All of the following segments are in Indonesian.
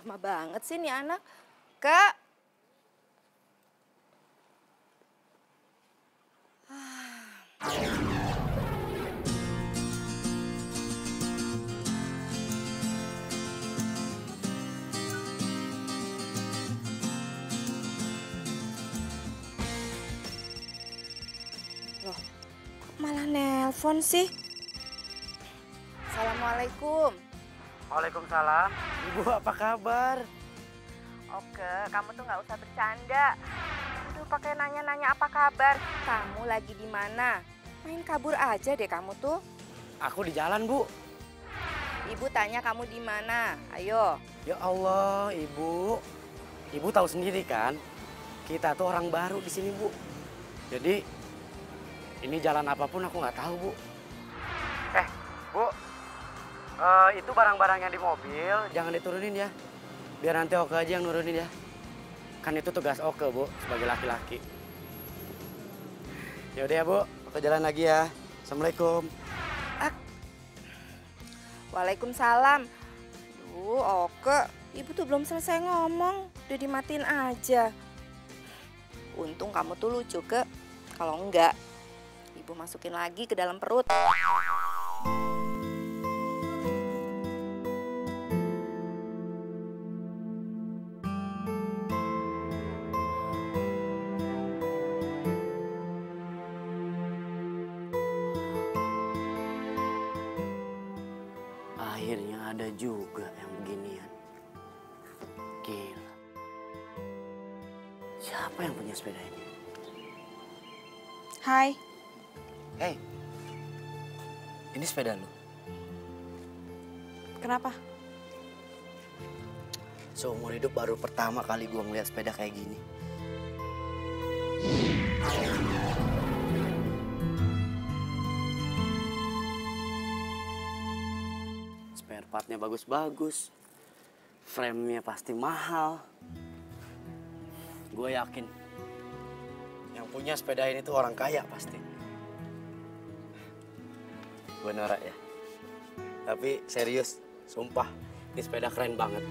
Lama banget sih nih anak. Kak. Loh, kok malah nelpon sih? Assalamualaikum. Waalaikumsalam. Ibu apa kabar? Oke, kamu tuh nggak usah bercanda. Aduh, pakai nanya-nanya apa kabar. Kamu lagi di mana? Main kabur aja deh kamu tuh. Aku di jalan, Bu. Ibu tanya kamu di mana. Ayo. Ya Allah, Ibu. Ibu tahu sendiri kan, kita tuh orang baru di sini, Bu. Jadi, ini jalan apapun aku nggak tahu, Bu. Bu. Itu barang-barang yang di mobil, jangan diturunin ya. Biar nanti Oke aja yang nurunin ya. Kan itu tugas Oke, Bu, sebagai laki-laki. Yaudah ya, Bu. Oke jalan lagi ya. Assalamualaikum. Waalaikumsalam. Oke. Ibu tuh belum selesai ngomong. Udah dimatiin aja. Untung kamu tuh lucu, Ke. Kalau enggak, Ibu masukin lagi ke dalam perut. Akhirnya ada juga yang beginian. Gila. Siapa yang punya sepeda ini? Hai. Hei, ini sepeda lu. Kenapa? Seumur hidup baru pertama kali gua ngeliat sepeda kayak gini. Spare partnya bagus-bagus. Frame-nya pasti mahal. Gue yakin yang punya sepeda ini tuh orang kaya pasti. Gue norak ya. Tapi serius, sumpah, ini sepeda keren banget.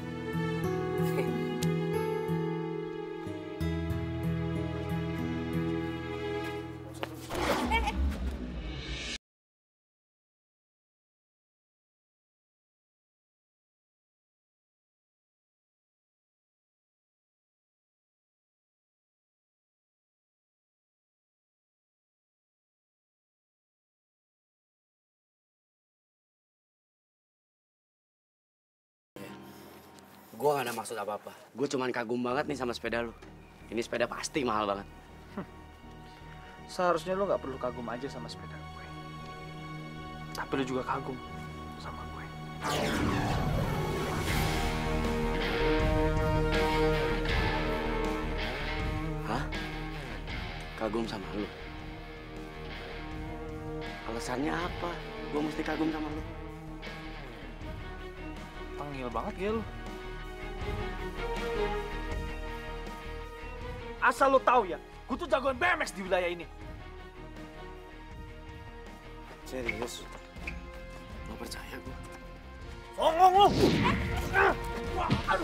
Gue gak ada maksud apa-apa. Gue cuman kagum banget nih sama sepeda lu. Ini sepeda pasti mahal banget. Seharusnya lo nggak perlu kagum aja sama sepeda gue. Tapi lo juga kagum sama gue. Hah? Kagum sama lu? Alasannya apa? Gue mesti kagum sama lu? Tengil banget ya lo. Asal lo tahu ya, gue tuh jagoan BMX di wilayah ini. Serius? Lo percaya gue? Songong lo! Aduh.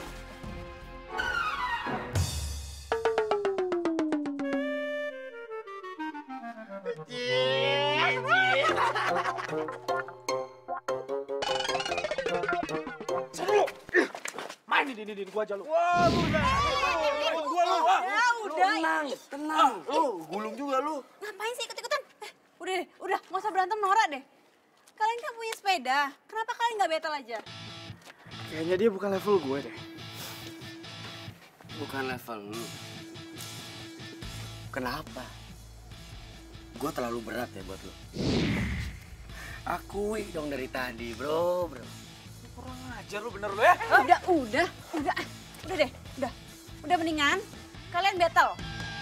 Seru! Main di gua aja lu. Wah, lu udah. Gua lu. Ya udah. Tenang. Lu gulung juga lu. Ngapain sih ikut-ikutan? Udah deh, udah. Nggak usah berantem norak deh. Kalian kan punya sepeda. Kenapa kalian nggak battle aja? Kayaknya dia bukan level gue deh. Bukan level lu. Kenapa? Gue terlalu berat ya buat lu. Akui dong dari tadi, bro. Kurang ajar lu bener lu ya. Udah deh, udah mendingan kalian battle.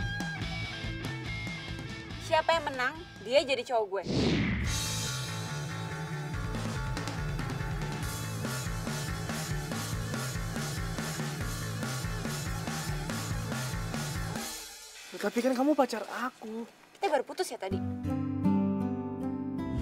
Siapa yang menang, dia jadi cowok gue. Tapi kan kamu pacar aku. Kita baru putus ya tadi?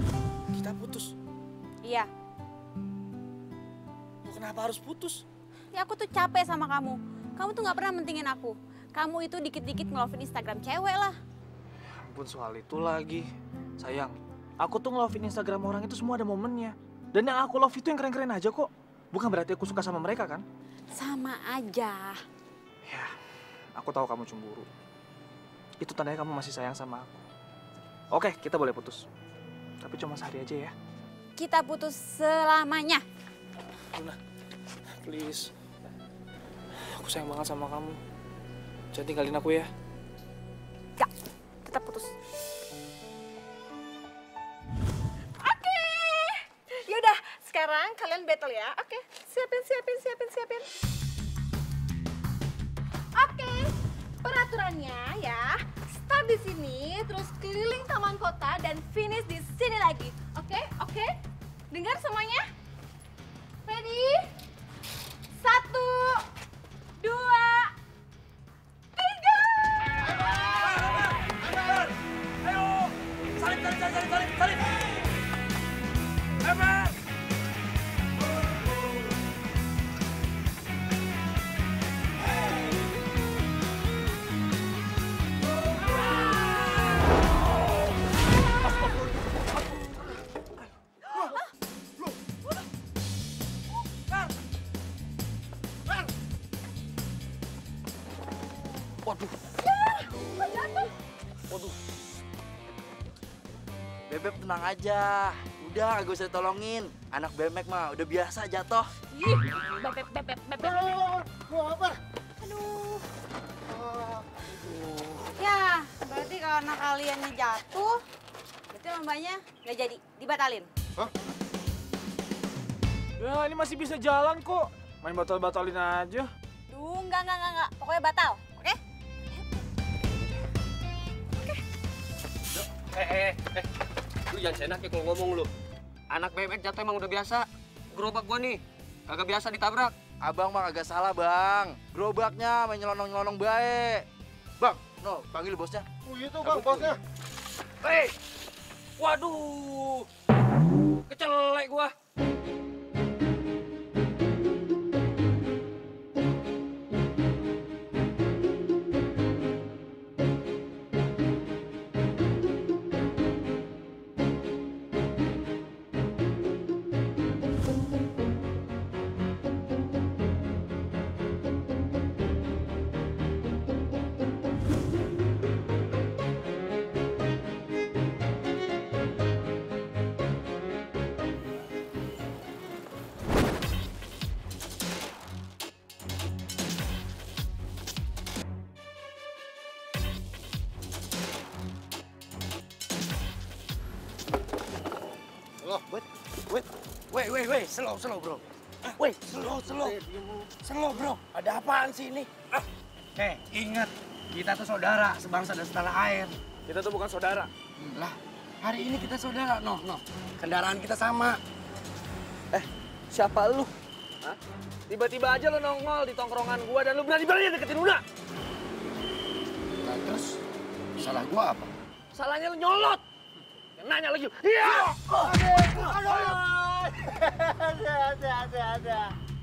Kita putus. Iya. Lu kenapa harus putus? Ya aku tuh capek sama kamu. Kamu tuh nggak pernah mentingin aku. Kamu itu dikit-dikit ngelovin Instagram cewek lah. Ya ampun, soal itu lagi. Sayang, aku tuh ngelovin Instagram orang itu semua ada momennya. Dan yang aku love itu yang keren-keren aja kok. Bukan berarti aku suka sama mereka kan? Sama aja. Ya, aku tahu kamu cemburu. Itu tandanya kamu masih sayang sama aku. Oke, kita boleh putus. Tapi cuma sehari aja ya. Kita putus selamanya. Luna, please. Aku sayang banget sama kamu. Jangan tinggalin aku ya. Gak, kita putus. Oke. Yaudah, sekarang kalian battle ya. Oke, siapin. Oke, peraturannya ya. Start di sini, terus keliling taman kota dan finish di sini lagi. Oke? Dengar semuanya? Ready? 1, 2, 3. Ayo! Salib! Hebat! Waduh. Bebek tenang aja. Udah, gak usah ditolongin. Anak Bemek mah udah biasa jatuh. Ih, bebek. Aduh. Ya, berarti karena kaliannya jatuh, berarti lombanya nggak jadi, dibatalin. Ya, ini masih bisa jalan kok. Main batal-batalin aja. Duh, enggak. Pokoknya batal, oke? Lu jangan seenak ya kalau ngomong lu. Anak bebek jatuh emang udah biasa. Gerobak gua nih, kagak biasa ditabrak. Abang mah agak salah, Bang. Gerobaknya main nyelonong-nyelonong baik. Bang, no, panggil bosnya. Itu bang bosnya. Hei! Waduh! Kecelek gua. Wait, slow bro. Wait, slow bro. Ada apaan sih ini? Ingat, kita tuh saudara, sebangsa dan setanah air. Kita tuh bukan saudara. Lah, hari ini kita saudara, no. Kendaraan kita sama. Siapa lu? Hah? Tiba-tiba aja lo nongol di tongkrongan gua dan lo berani-berani deketin Luna. Nah, terus salah gua apa? Salahnya lo nyolot. Yang nanya lagi. Iya. Ada.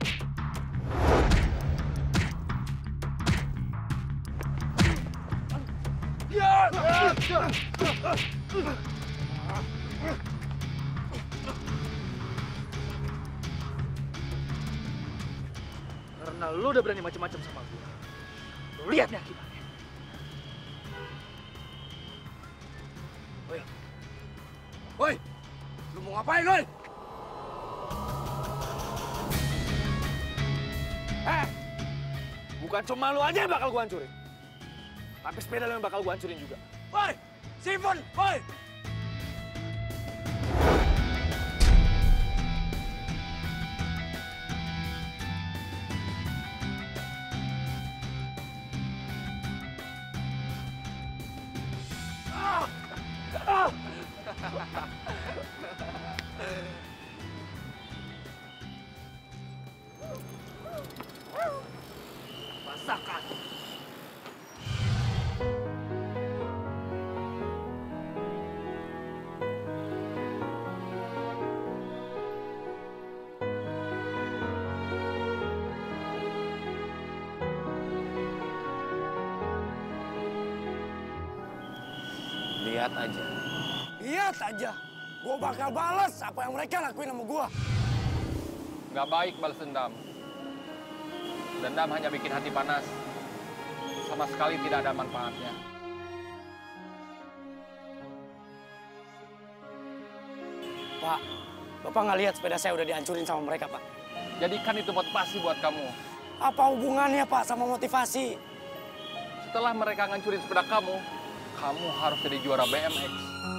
Karena lo udah berani macam-macam sama gua. Lo lihat nih akibatnya. Woi, lu mau ngapain, woi? Bukan cuma lo aja yang bakal gua hancurin. Tapi sepeda lo yang bakal gua hancurin juga. Woi, Simon, woi! Rasakan. Lihat aja. Lihat aja, gue bakal balas apa yang mereka lakuin sama gue. Nggak baik balas dendam. Dendam hanya bikin hati panas. Sama sekali tidak ada manfaatnya. Pak, Bapak nggak lihat sepeda saya udah dihancurin sama mereka, Pak? Jadikan itu motivasi buat kamu. Apa hubungannya, Pak, sama motivasi? Setelah mereka ngancurin sepeda kamu harus jadi juara BMX.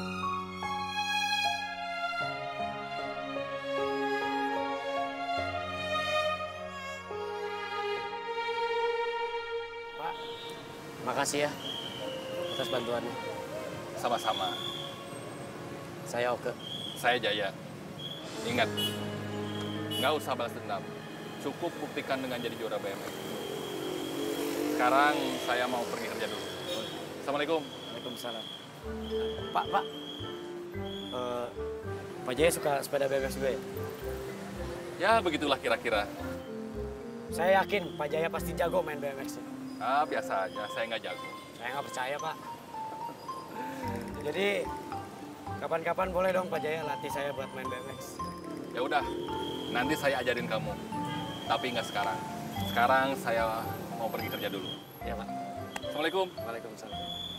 Pak, makasih ya atas bantuannya. Sama-sama. Saya Oke. Saya Jaya. Ingat, nggak usah balas dendam. Cukup buktikan dengan jadi juara BMX. Sekarang saya mau pergi kerja dulu. Assalamualaikum. Waalaikumsalam. Pak. Pak Jaya suka sepeda BMX juga ya? Ya, begitulah kira-kira. Saya yakin Pak Jaya pasti jago main BMX. Ah, biasa aja. Saya nggak jago. Saya nggak percaya, Pak. Jadi, kapan-kapan boleh dong Pak Jaya latih saya buat main BMX. Ya udah, nanti saya ajarin kamu. Tapi nggak sekarang. Sekarang saya mau pergi kerja dulu. Ya, Pak. Assalamualaikum. Waalaikumsalam.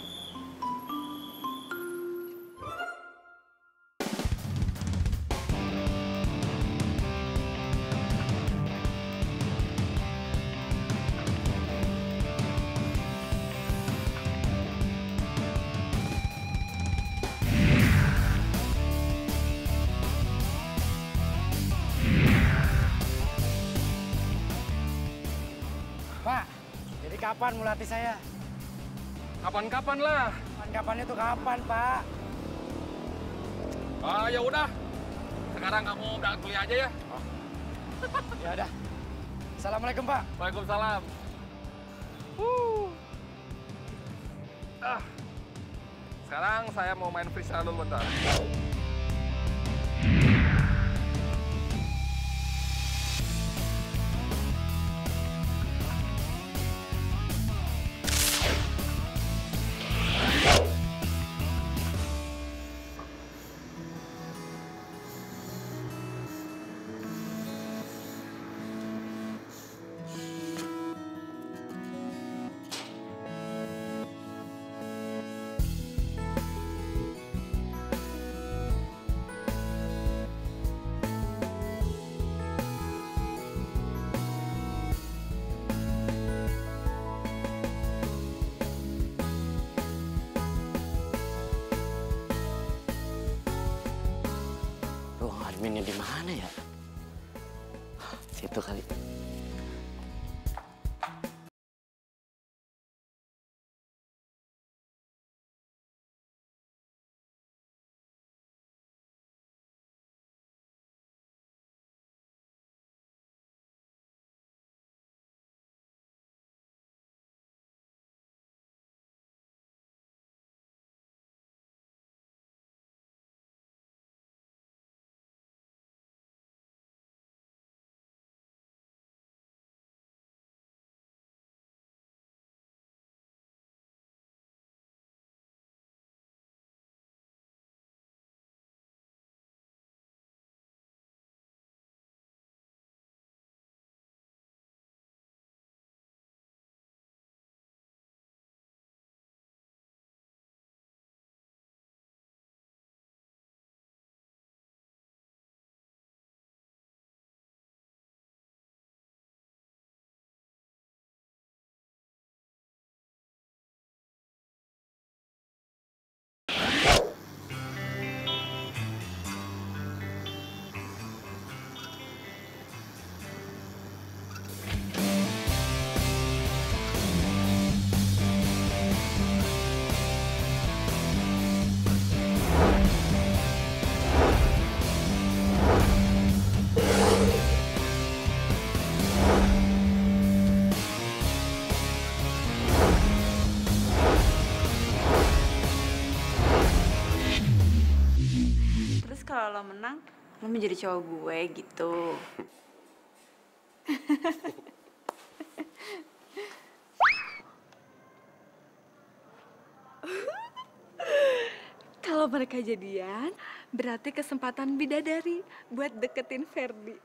Pak, jadi kapan mau latih saya? Kapan-kapan lah. Kapan itu kapan, Pak? Ah, ya udah. Sekarang kamu berangkat kuliah aja ya. Ya udah. Assalamualaikum, Pak. Waalaikumsalam. Sekarang saya mau main freestyle dulu bentar. Ruang adminnya di mana ya? Situ kali. Kalau lo menang, lo menjadi cowok gue gitu. Kalau mereka jadian, berarti kesempatan bidadari buat deketin Ferdi.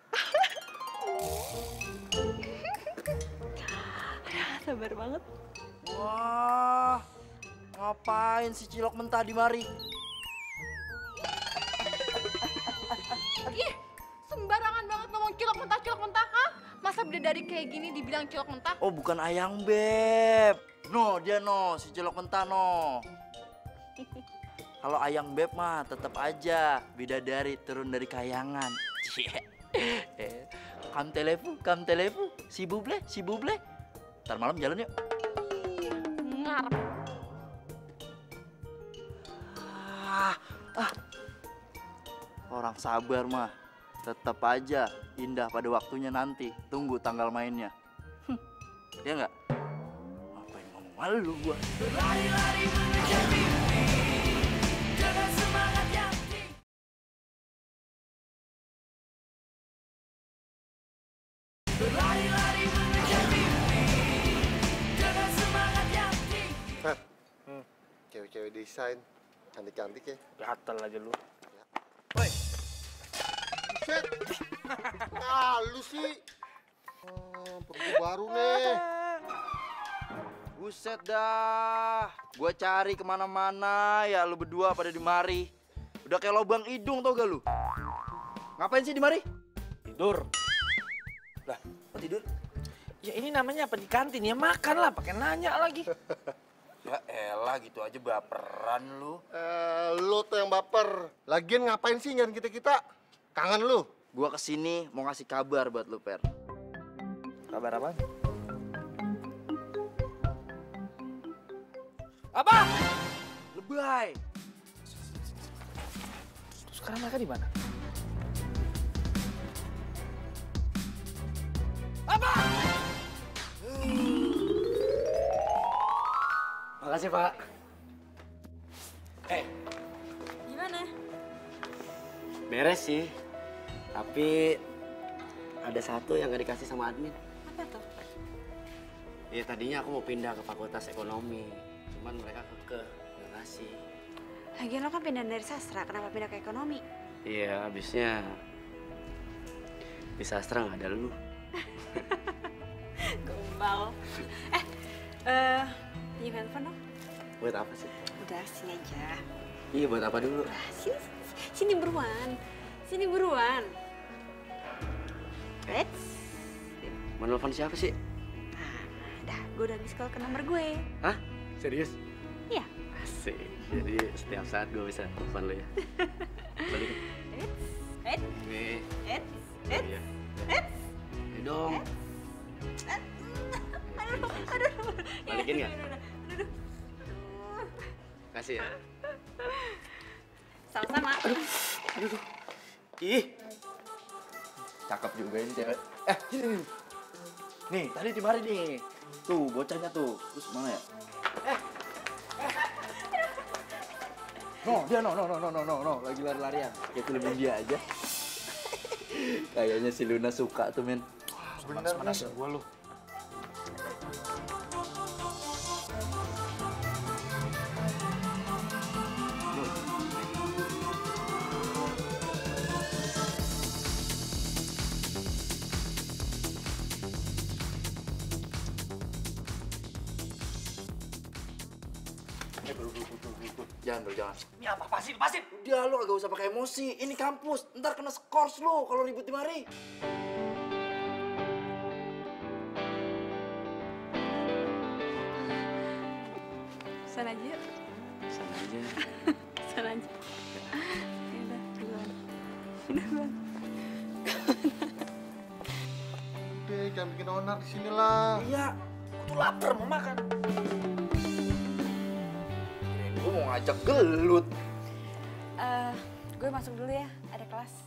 Sabar banget. Wah, ngapain si cilok mentah di mari? Ih, sembarangan banget ngomong cilok mentah, ha? Masa bidadari kayak gini dibilang cilok mentah? Oh, bukan ayang beb. No, dia no, si cilok mentah no. Kalau ayang beb mah tetap aja bidadari turun dari kayangan. Kam telepu, si buble. Ntar malam jalan yuk. Ngarep. Orang sabar mah tetap aja indah pada waktunya nanti. Tunggu tanggal mainnya. Ya nggak? Ngapain ngomong malu gua? Berlari-lari mengejar mimpi dengan semangat yang tinggi. Berlari-lari mengejar mimpi dengan semangat yang tinggi. Cewek-cewek desain, cantik-cantik ya. Gatel aja lu. Woi, set, lu sih. Perlu baru nih. Buset dah, gua cari kemana-mana ya lu berdua pada di mari. Udah kayak lubang hidung tau gak lu? Ngapain sih di mari? Tidur. Lah, kok tidur? Ya ini namanya apa di kantin ya, makan lah, pakai nanya lagi. Ya elah gitu aja baperan lu. Lu tuh yang baper. Lagian ngapain sih nyariin kita-kita? Kangen lu? Gua kesini mau ngasih kabar buat lu, Per. Kabar apa? Apa? Lebay. Sekarang mereka di mana? Apa? Makasih, Pak. Gimana? Beres sih. Tapi ada satu yang gak dikasih sama admin. Apa tuh? Ya tadinya aku mau pindah ke fakultas ekonomi. Cuman mereka kekeh, gak ngasih. Lagian lo kan pindah dari sastra, kenapa pindah ke ekonomi? Iya, habisnya di sastra gak ada lu. Gombal. Pinjam handphone dong? Buat apa sih? Udah, sini aja. Iya, buat apa dulu? Sini buruan. Sini buruan. Let's. Mau nelfon siapa sih? Dah, gue udah miss call ke nomor gue. Hah? Serius? Iya. Asik. Jadi setiap saat gue bisa telepon lu ya. Balik. Nih. Iya. Ayo dong. Aduh. Balikin nggak? Kasih ya. Sama-sama. Aduh. Ih. Cakep juga ini cewek. Sini. Nih, tadi di mari nih. Tuh, bocahnya tuh. Terus mana ya? No, dia no. Lagi lari-larian. Kayak film India aja. Kayaknya si Luna suka tuh, men. Panas-panasin gua lu. Jangan bro, jangan. Ini apa? Lepasin. Udah, lu agak usah pakai emosi. Ini kampus. Ntar kena skors lu kalau ribut di mari. Sana aja yuk. Sana aja. Sana aja. Yaudah, duluan. Duluan. Udah, jangan bikin onar di sini lah. Iya, aku tuh lapar mau makan. Gue mau ngajak gelut. Gue masuk dulu ya, ada kelas.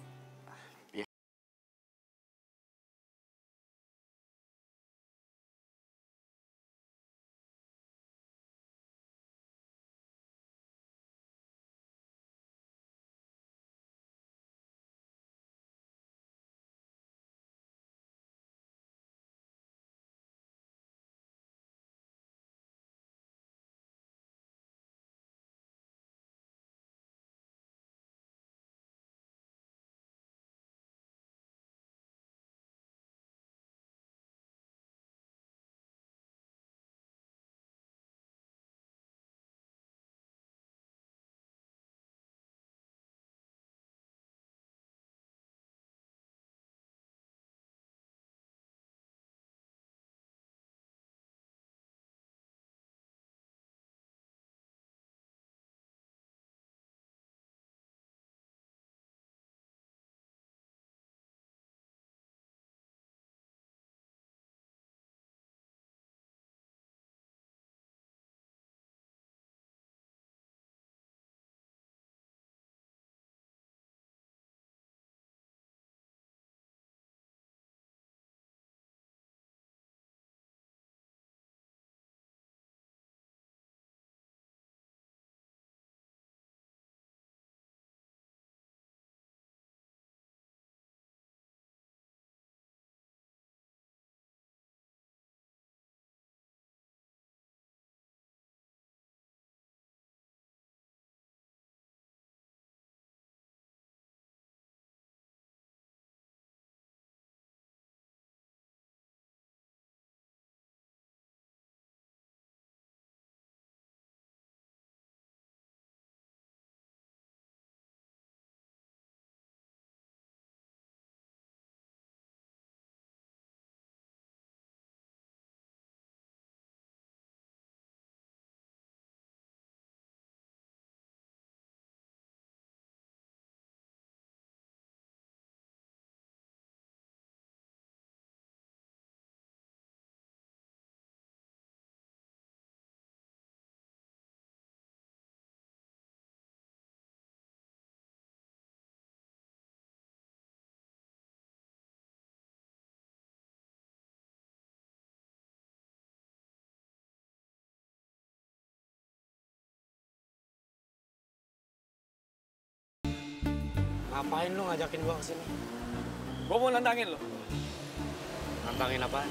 Ngapain lu ngajakin gua ke sini? Gua mau nantangin lo. Nantangin apaan?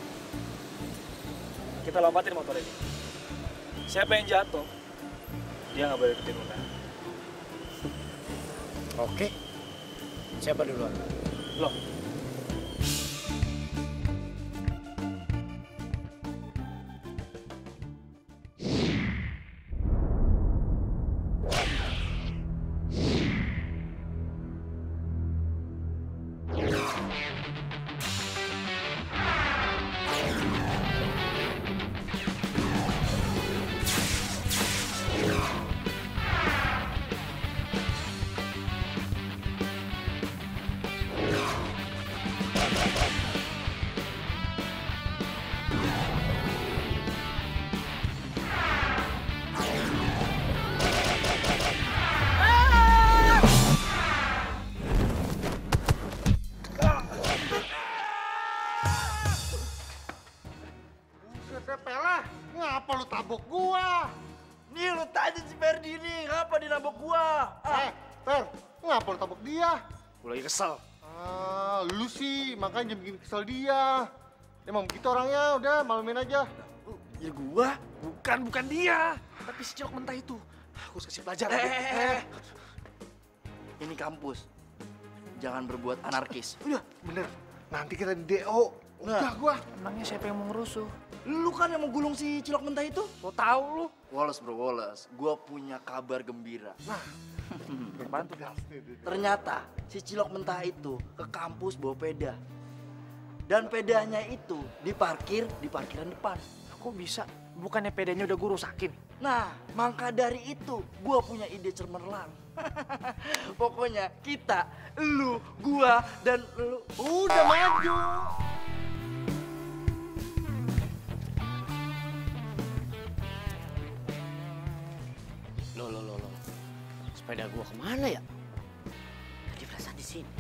Kita lompatin motor ini. Siapa yang jatuh, dia nggak boleh ikutin Luna. Oke. Siapa duluan? Lo. Buset Pele, ngapa lu tabok gua? Nih lu tanya si Ferdi nih, ngapa dia nabok gua? Per, ngapa lu tabok dia? Gua lagi kesel. Lu sih, makanya bikin kesel dia. Emang begitu orangnya, udah malumin aja. Ya gua? Bukan dia. Tapi si cilok mentah itu. Aku harus kasih pelajaran. Ini kampus. Jangan berbuat anarkis. Udah, bener. Nanti kita di DO. Udah gua. Emangnya siapa yang mau ngerusuh? Lu kan yang mau gulung si cilok mentah itu? Lo tahu lu? Wallace bro, Wallace. Gua punya kabar gembira. Apaan tuh? Ternyata si cilok mentah itu ke kampus bawa peda. Dan pedanya itu diparkir di parkiran depan. Kok bisa? Bukannya pedanya udah gue rusakin? Nah, maka dari itu gua punya ide cemerlang. Pokoknya kita, lu, gua, dan lu udah maju. Loh. Sepeda gua kemana ya? Tadi perasaan di sini.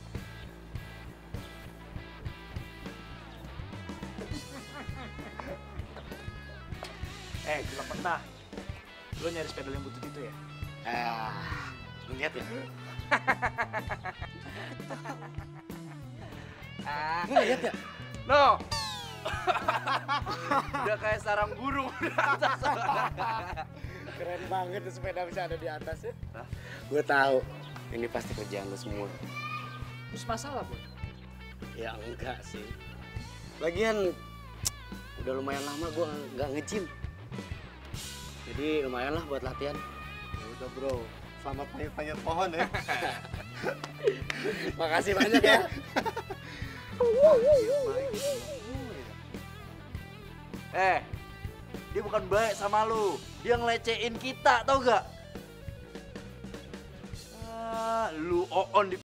Cilok mentah. Lo nyari sepeda yang butut itu ya? Lu lihat ya? Lu lihat ya? No. Udah kayak sarang burung. Keren banget tuh sepeda bisa ada di atas ya. Gue tahu, ini pasti kerjaan lu semua. Terus masalah, Bu? Ya enggak sih. Lagian udah lumayan lama gue nggak nge-gym. Jadi lumayan lah buat latihan. Ya udah bro, selamat panjat pohon ya. Makasih banyak ya. Dia bukan baik sama lu. Dia ngelecehin kita, tau gak? Lu oon di...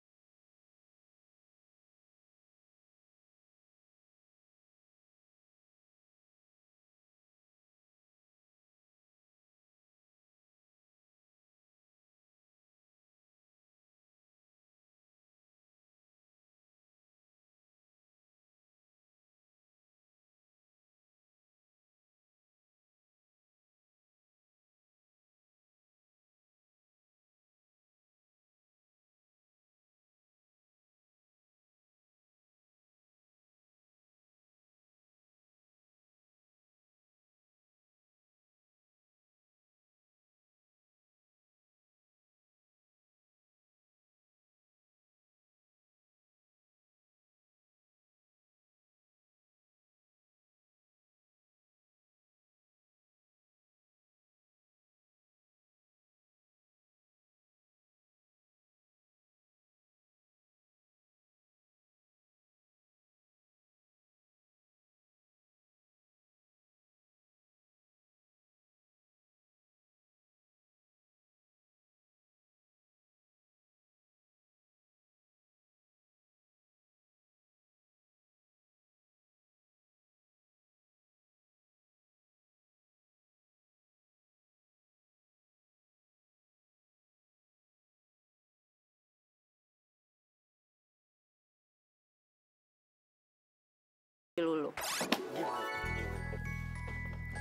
Lulu.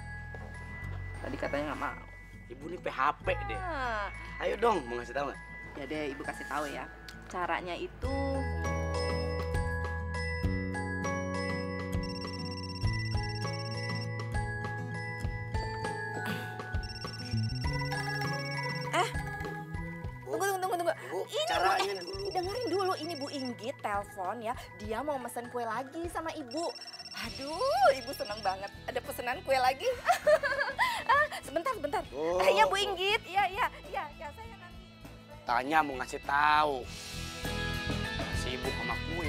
Tadi katanya nggak mau. Ibu nih PHP deh. Ayo dong, mau ngasih tahu nggak? Ya deh, ibu kasih tahu ya. Caranya itu tunggu. Ini caranya dulu. dengerin dulu, ini Bu Inggit telepon ya. Dia mau mesen kue lagi sama ibu. Aduh, ibu seneng banget. Ada pesanan kue lagi. Sebentar. Oh. Ya Bu Inggit, ya saya nanti. Tanya mau ngasih tahu. Sibuk sama kue.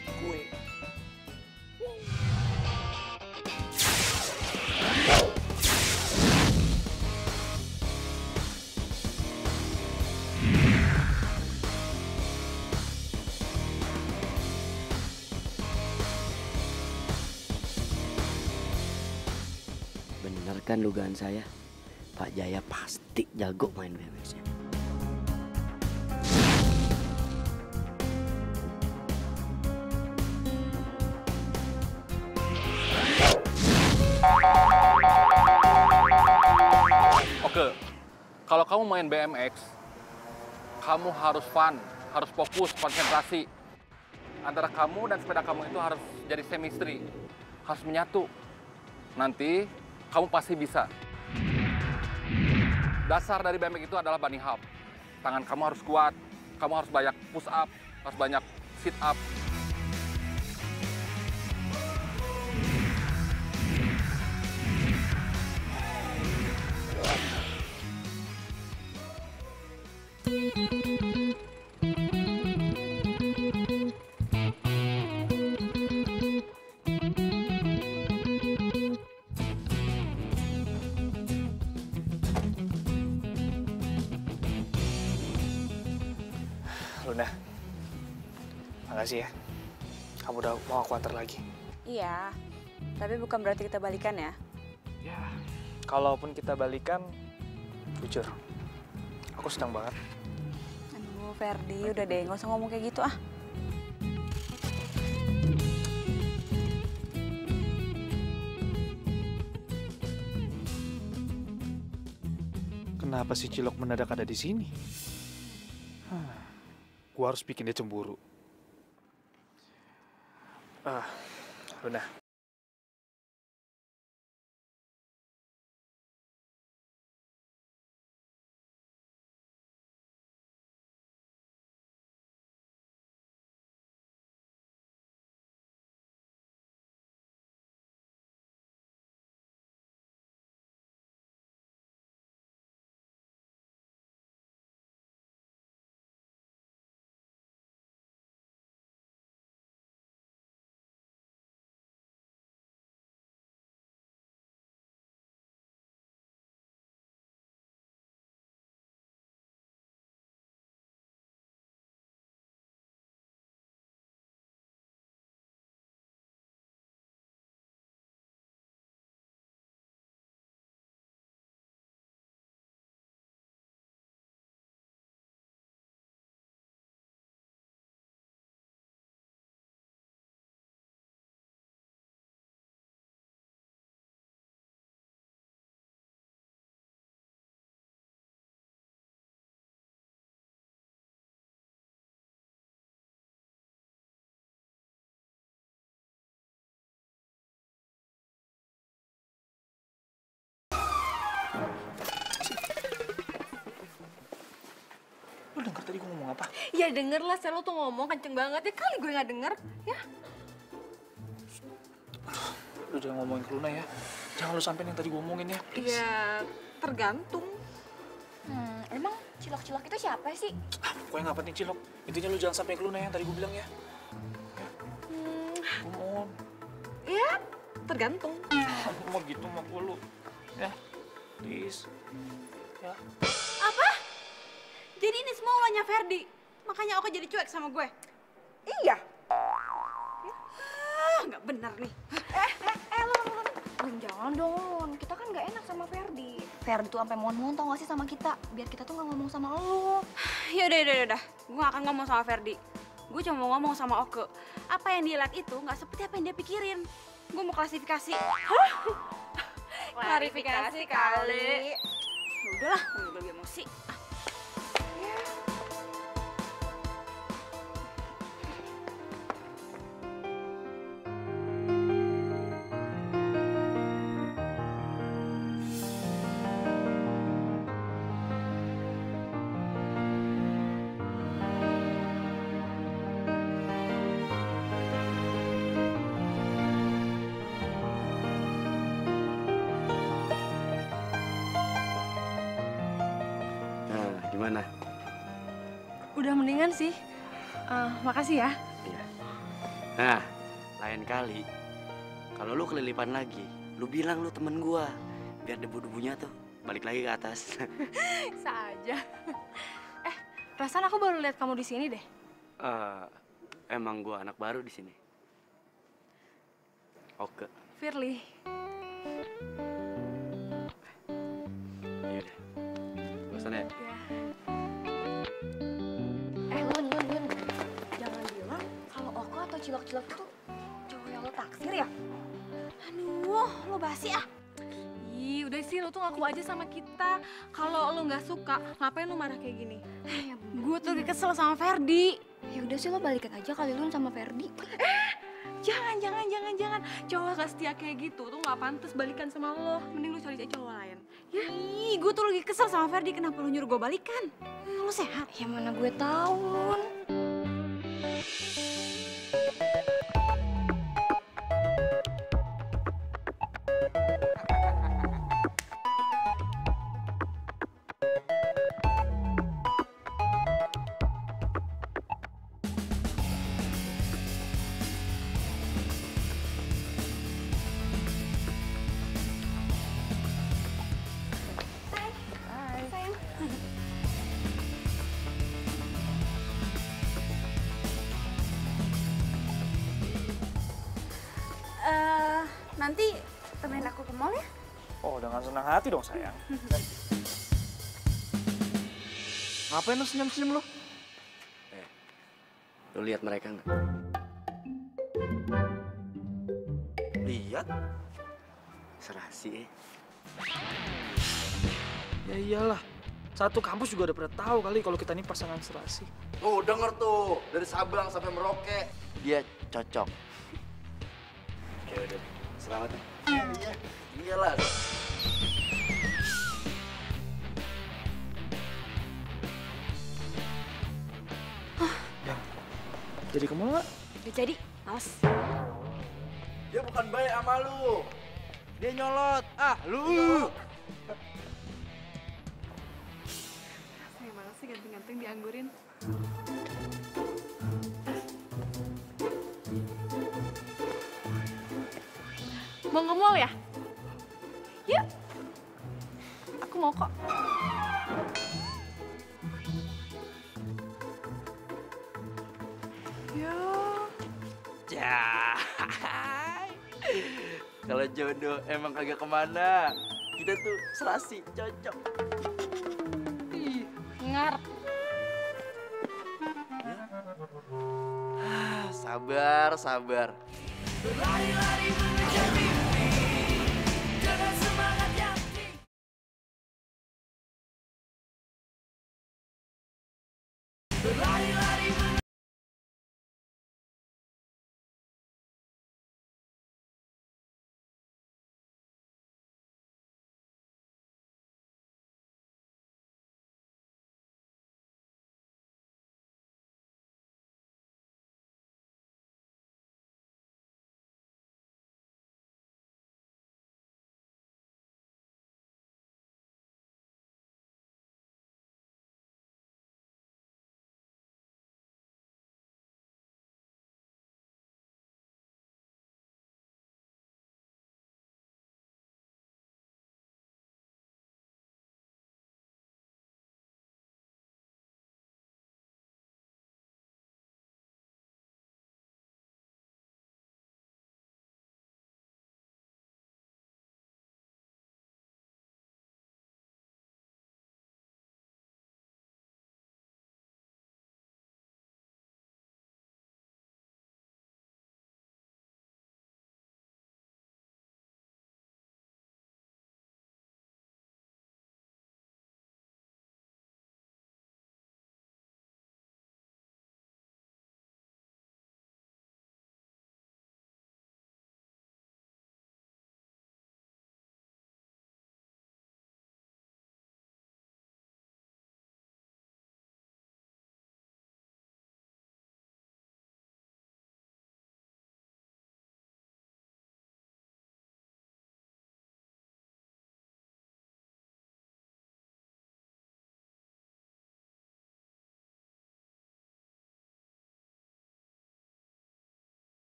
Bener kan dugaan saya? Pak Jaya pasti jago main BMX-nya. Oke, kalau kamu main BMX, kamu harus fun, harus fokus, konsentrasi. Antara kamu dan sepeda kamu itu harus jadi chemistry, harus menyatu. Nanti kamu pasti bisa. Dasar dari BMX itu adalah bunny hop. Tangan kamu harus kuat, kamu harus banyak push up, harus banyak sit up. Luna, makasih ya. Kamu udah mau aku antar lagi. Iya, tapi bukan berarti kita balikan ya. Ya, kalaupun kita balikan, jujur, aku senang banget. Aduh, Ferdi, udah deh, nggak usah ngomong kayak gitu ah. Kenapa si Cilok mendadak ada di sini? Gua harus bikin dia cemburu. Luna. Lu denger tadi gue ngomong apa? Ya denger lah, Sel, lo tuh ngomong kenceng banget. Ya kali gue nggak denger, ya. Lu jangan ngomongin ke Luna ya. Jangan lu sampein yang tadi gue omongin ya, please. Ya tergantung. Emang Cilok-Cilok itu siapa sih? Pokoknya nggak penting Cilok. Intinya lu jangan sampai ke Luna yang tadi gue bilang ya. Gue mohon. Ya tergantung. Mau gitu mau lu. Ya, please. Ya. Apa? Jadi ini semua ulahnya Ferdi? Makanya Oke jadi cuek sama gue? Iya. Nggak benar nih. Jangan dong, kita kan nggak enak sama Ferdi. Ferdi tuh sampai mohon-mohon tau gak sih sama kita, biar kita tuh nggak ngomong sama lo. Yaudah. Gue gak akan ngomong sama Ferdi. Gue cuma mau ngomong sama Oke. Apa yang dia lihat itu nggak seperti apa yang dia pikirin. Gue mau klarifikasi. Klarifikasi kali. Ya udahlah, gue lagi emosi. Gimana? Udah mendingan sih. Makasih ya. Iya. Nah, lain kali kalau lu kelilipan lagi, lu bilang lu temen gua. Biar debu-debunya tuh balik lagi ke atas. Bisa aja. Perasaan aku baru lihat kamu di sini deh. Emang gua anak baru di sini. Oke. Firly. Iya deh. Gua sana ya. Lun. Jangan bilang kalau Oko atau Cilok-Cilok itu cowok yang lo taksir ya? Aduh, lo basi ah. Ih, udah sih lo tuh ngaku aja sama kita. Kalau lo nggak suka, ngapain lo marah kayak gini? Gue tuh lagi kesel sama Ferdi. Ya udah sih lo balikan aja kali Lun sama Ferdi. Jangan. Cowok gak setia kayak gitu tuh nggak pantas balikan sama lo. Mending lo cari cowok lain. Ya, gue tuh lagi kesel sama Ferdi. Kenapa lo nyuruh gue balikan? Lo sehat? Ya mana gue tahu, Lun. Nanti temenin aku ke mall ya? Oh, dengan senang hati dong sayang. Ngapain lo senyum-senyum lo? Lu lihat mereka nggak? Lihat. Serasi. Ya iyalah. Satu kampus juga udah pada tahu kali kalau kita ini pasangan serasi. Tuh denger tuh, dari Sabang sampai Merauke. Dia cocok. Ya udah, selamat ya. Iya, iyalah. Jadi ke mall nggak? Udah jadi, males. Dia bukan baik sama lu. Dia nyolot. Lu. Gimana sih ganting-ganting dianggurin? Mau ke mall ya? Yuk. Aku mau kok. Yuk. Jai. Kalau jodoh emang kagak kemana. Kita tuh serasi, cocok. Ngarep. Sabar. Berlari-lari mengejar mimpi dengan semangat yang tinggi. Berlari-lari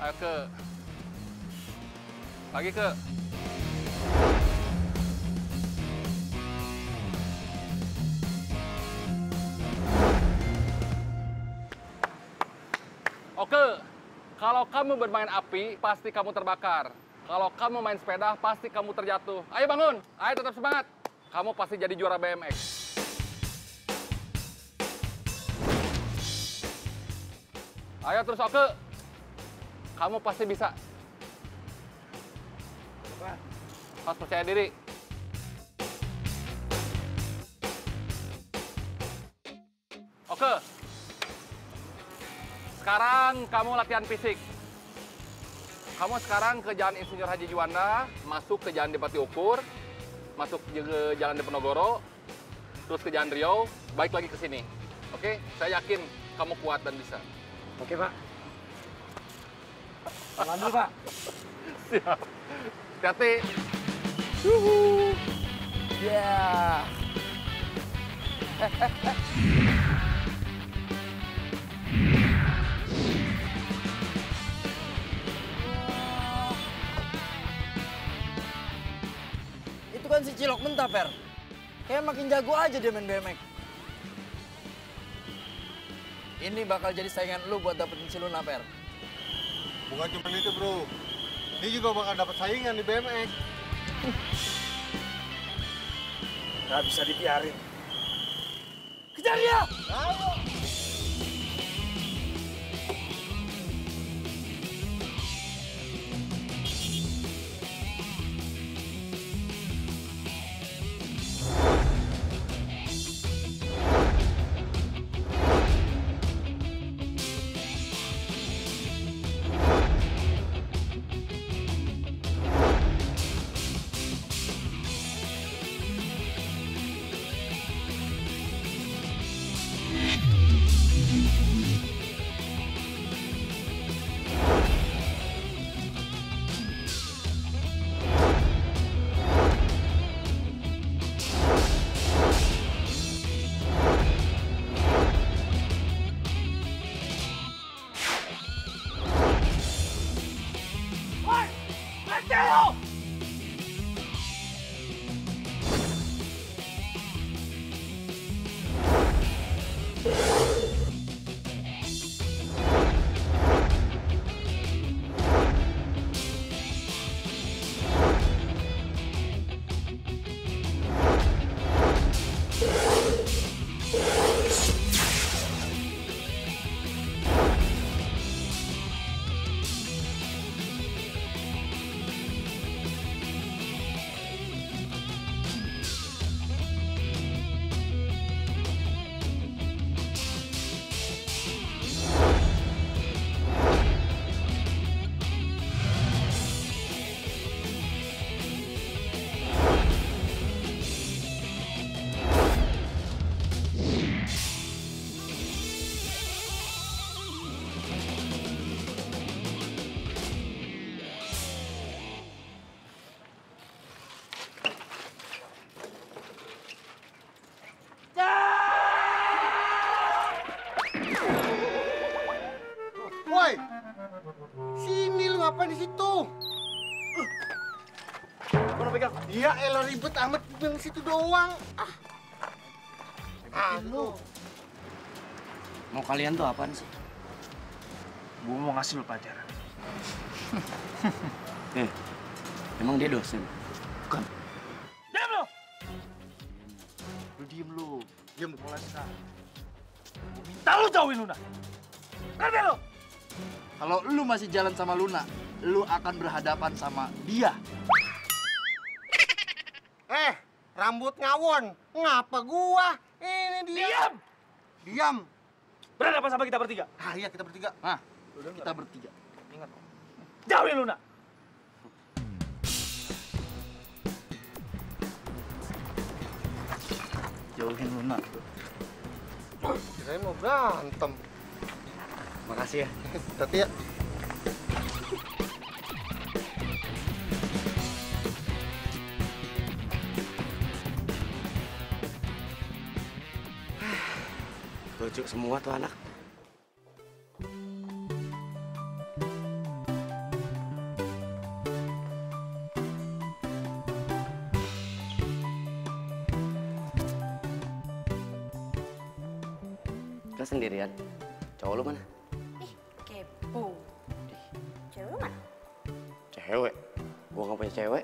Ayo ke. Lagi ke. Oke, kalau kamu bermain api, pasti kamu terbakar. Kalau kamu main sepeda, pasti kamu terjatuh. Ayo bangun, ayo tetap semangat. Kamu pasti jadi juara BMX. Ayo terus Oke, kamu pasti bisa. Harus percaya diri. Oke. Sekarang kamu latihan fisik. Kamu sekarang ke Jalan Insinyur Haji Juanda, masuk ke Jalan Depati Ukur, masuk ke Jalan Diponegoro, terus ke Jalan Riau, balik lagi ke sini. Oke? Saya yakin kamu kuat dan bisa. Oke, Pak. Jalan dulu, Pak. Siap. Hati-hati. Ya. Itu kan si Cilok mentah, Per. Kayak makin jago aja dia main BMX. Ini bakal jadi saingan lu buat dapetin si Luna, Per. Bukan cuma itu, bro. Dia juga bakal dapat saingan di BMX. Gak bisa dibiarin. Kejar dia! Ayo! Woi, sini lu ngapain di situ? Mana pegang? Iya, elah ribet amat yang situ doang. Lu. Mau kalian tuh apaan sih? Gue mau ngasih lu pelajaran. Emang dia dosen? Bukan. Diam lu! Lu diem lu. Diem. Mulai sekarang. Gue minta lu jauhin Luna. Ngerti lu? Kalau lu masih jalan sama Luna, lu akan berhadapan sama dia. Rambut ngawon. Ngapa gua? Ini dia. Diam! Diam. Berhadapan sama kita bertiga. Ah iya, kita bertiga. Nah, kita bertiga. Ingat. Jauhin Luna. Jauhin Luna. Kirain mau berantem. Makasih ya. Hati ya. Lucu semua tuh anak. Kelas sendirian. Cowok lu mana? Ih, kepo. Cewek lu mana? Cewek. Gua nggak punya cewek.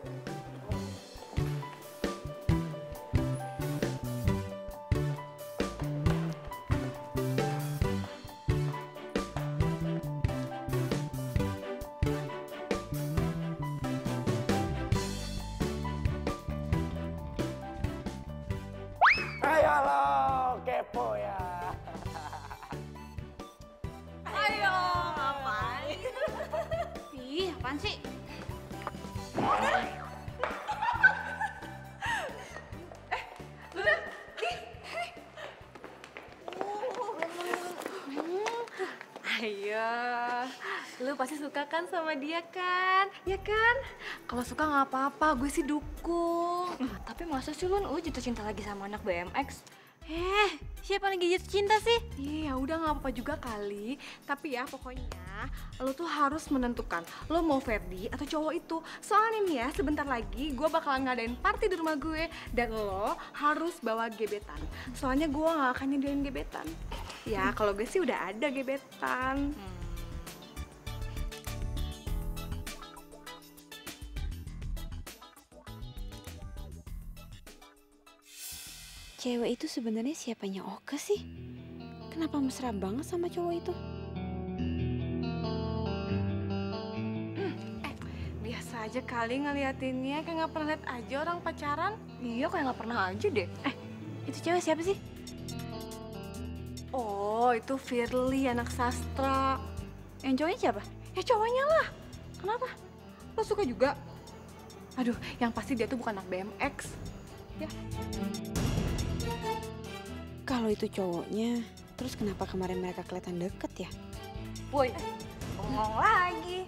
Ayo lo, kepo ya. Ayo, ngapain? Ih, apaan sih? Ayo, lu pasti suka kan sama dia kan? Ya kan? Kalau suka nggak apa-apa, gue sih dukung. Tapi masa sih lu jatuh cinta lagi sama anak BMX? Siapa lagi jatuh cinta sih? Iya, udah nggak apa-apa juga kali. Tapi ya pokoknya lo tuh harus menentukan lo mau Ferdi atau cowok itu. Soalnya nih ya, sebentar lagi gue bakalan ngadain party di rumah gue dan lo harus bawa gebetan. Soalnya gue nggak akan nyediain gebetan. Ya, kalau gue sih udah ada gebetan. Cewek itu sebenarnya siapanya Oke sih? Kenapa mesra banget sama cowok itu? Biasa aja kali ngeliatinnya, kayak nggak pernah lihat aja orang pacaran. Iya, kayak nggak pernah aja deh. Itu cewek siapa sih? Oh, itu Firly, anak sastra. Yang cowoknya siapa? Ya cowoknya lah. Kenapa? Lo suka juga? Aduh, yang pasti dia tuh bukan anak BMX. Ya. Kalau itu cowoknya, terus kenapa kemarin mereka kelihatan deket ya? Woi, ngomong lagi.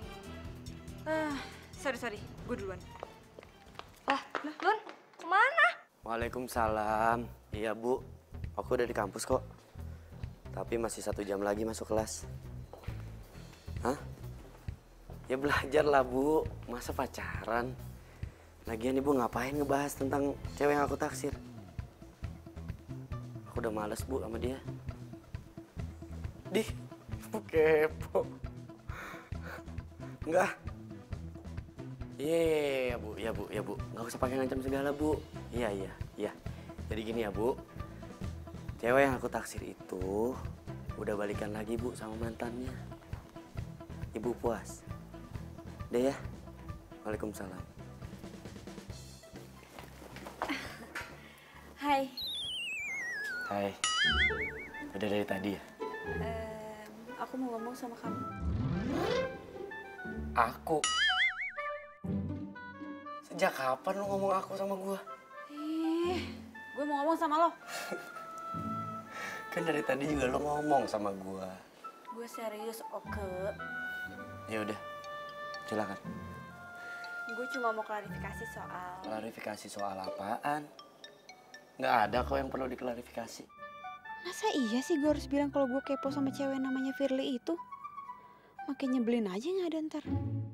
Sorry, gue duluan. Lun, kemana? Waalaikumsalam. Iya Bu, aku udah di kampus kok. Tapi masih 1 jam lagi masuk kelas. Hah? Ya belajar lah Bu, masa pacaran? Lagian Ibu ngapain ngebahas tentang cewek yang aku taksir? Aku udah males Bu sama dia. Bu kepo. Enggak. Iya Bu, ya Bu. Nggak usah pakai ngancam segala Bu. Iya. Jadi gini ya Bu. Cewek yang aku taksir itu udah balikan lagi Bu sama mantannya. Ibu puas. Deh ya. Waalaikumsalam. Hai. Udah dari tadi ya? Aku mau ngomong sama kamu. Aku? Sejak kapan lu ngomong aku sama gua? Gue mau ngomong sama lo. Kan dari tadi juga lo ngomong sama gua. Gue serius, Oke. Ya udah, silakan. Gue cuma mau klarifikasi soal... Klarifikasi soal apaan? Nggak ada kok yang perlu diklarifikasi. Masa iya sih gue harus bilang kalau gue kepo sama cewek namanya Firly itu? Makin nyebelin aja nggak ada ntar.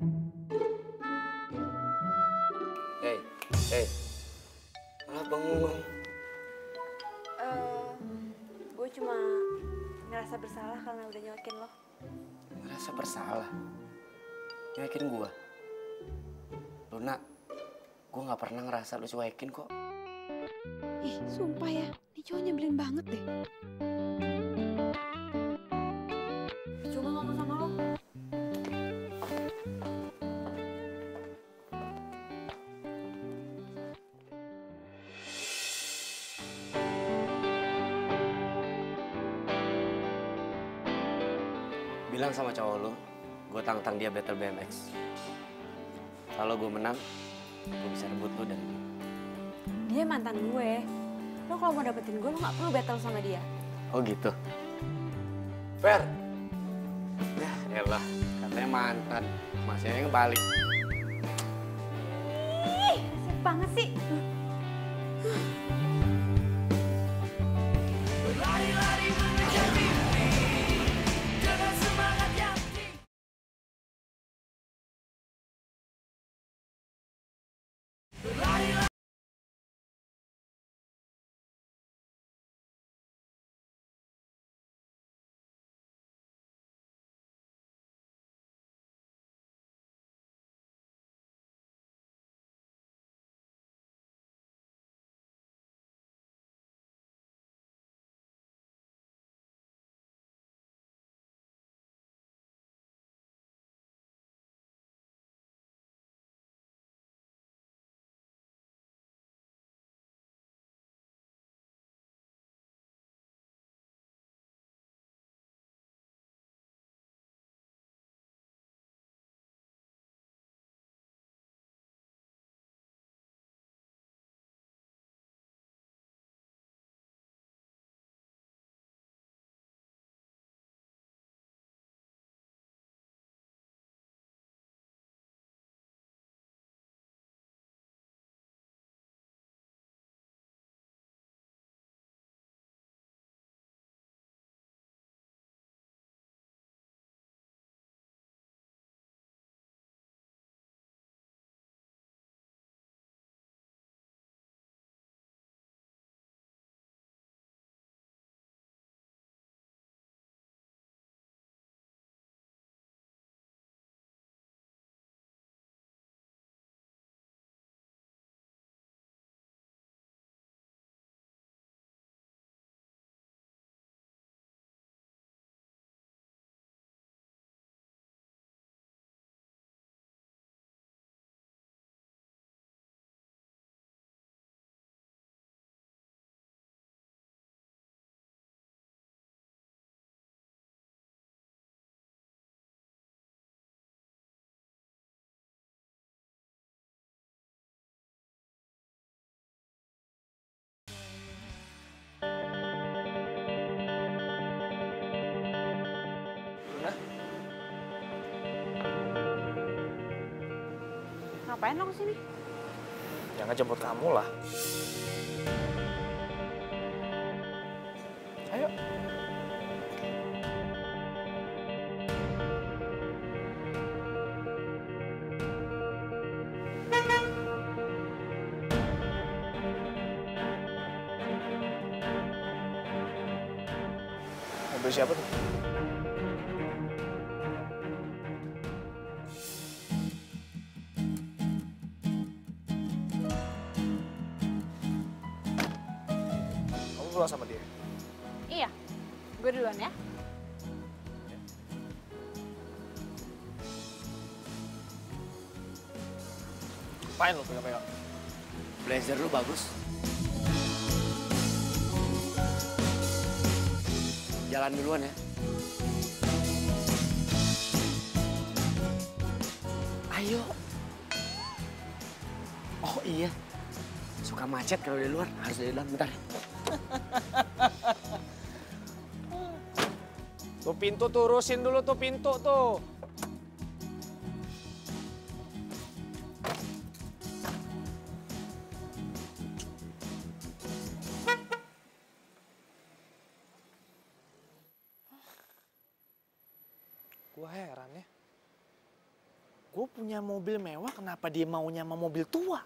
Hey, malah bengong. Gue cuma ngerasa bersalah karena udah nyokin lo. Ngerasa bersalah? Nyoekin gua? Luna, gua nggak pernah ngerasa lu cuekin kok. Ih, sumpah ya, nih cowok nyebelin banget deh. Coba ngomong sama lo. Bilang sama cowok lu, gue tantang dia battle BMX. Kalau gue menang, gue bisa rebut lu dan Dia mantan gue. Lo kalau mau dapetin gue, lo gak perlu battle sama dia. oh gitu. Fer. Ya elah, katanya mantan. Masih aja ngebalik. Ih, resep banget sih. Ngapain lo kesini? Ya ngejemput kamu lah. Ayo. Mobil siapa tuh? Kamu pulang sama dia? Iya, gue duluan ya. Apain lo pegang-pegang? Blazer lu bagus. Jalan duluan ya. Ayo. Oh iya. Suka macet kalau di luar, harus dari dalam bentar. Tuh pintu turusin dulu tuh pintu tuh. Gue heran ya. Gue punya mobil mewah, kenapa dia maunya sama mobil tua?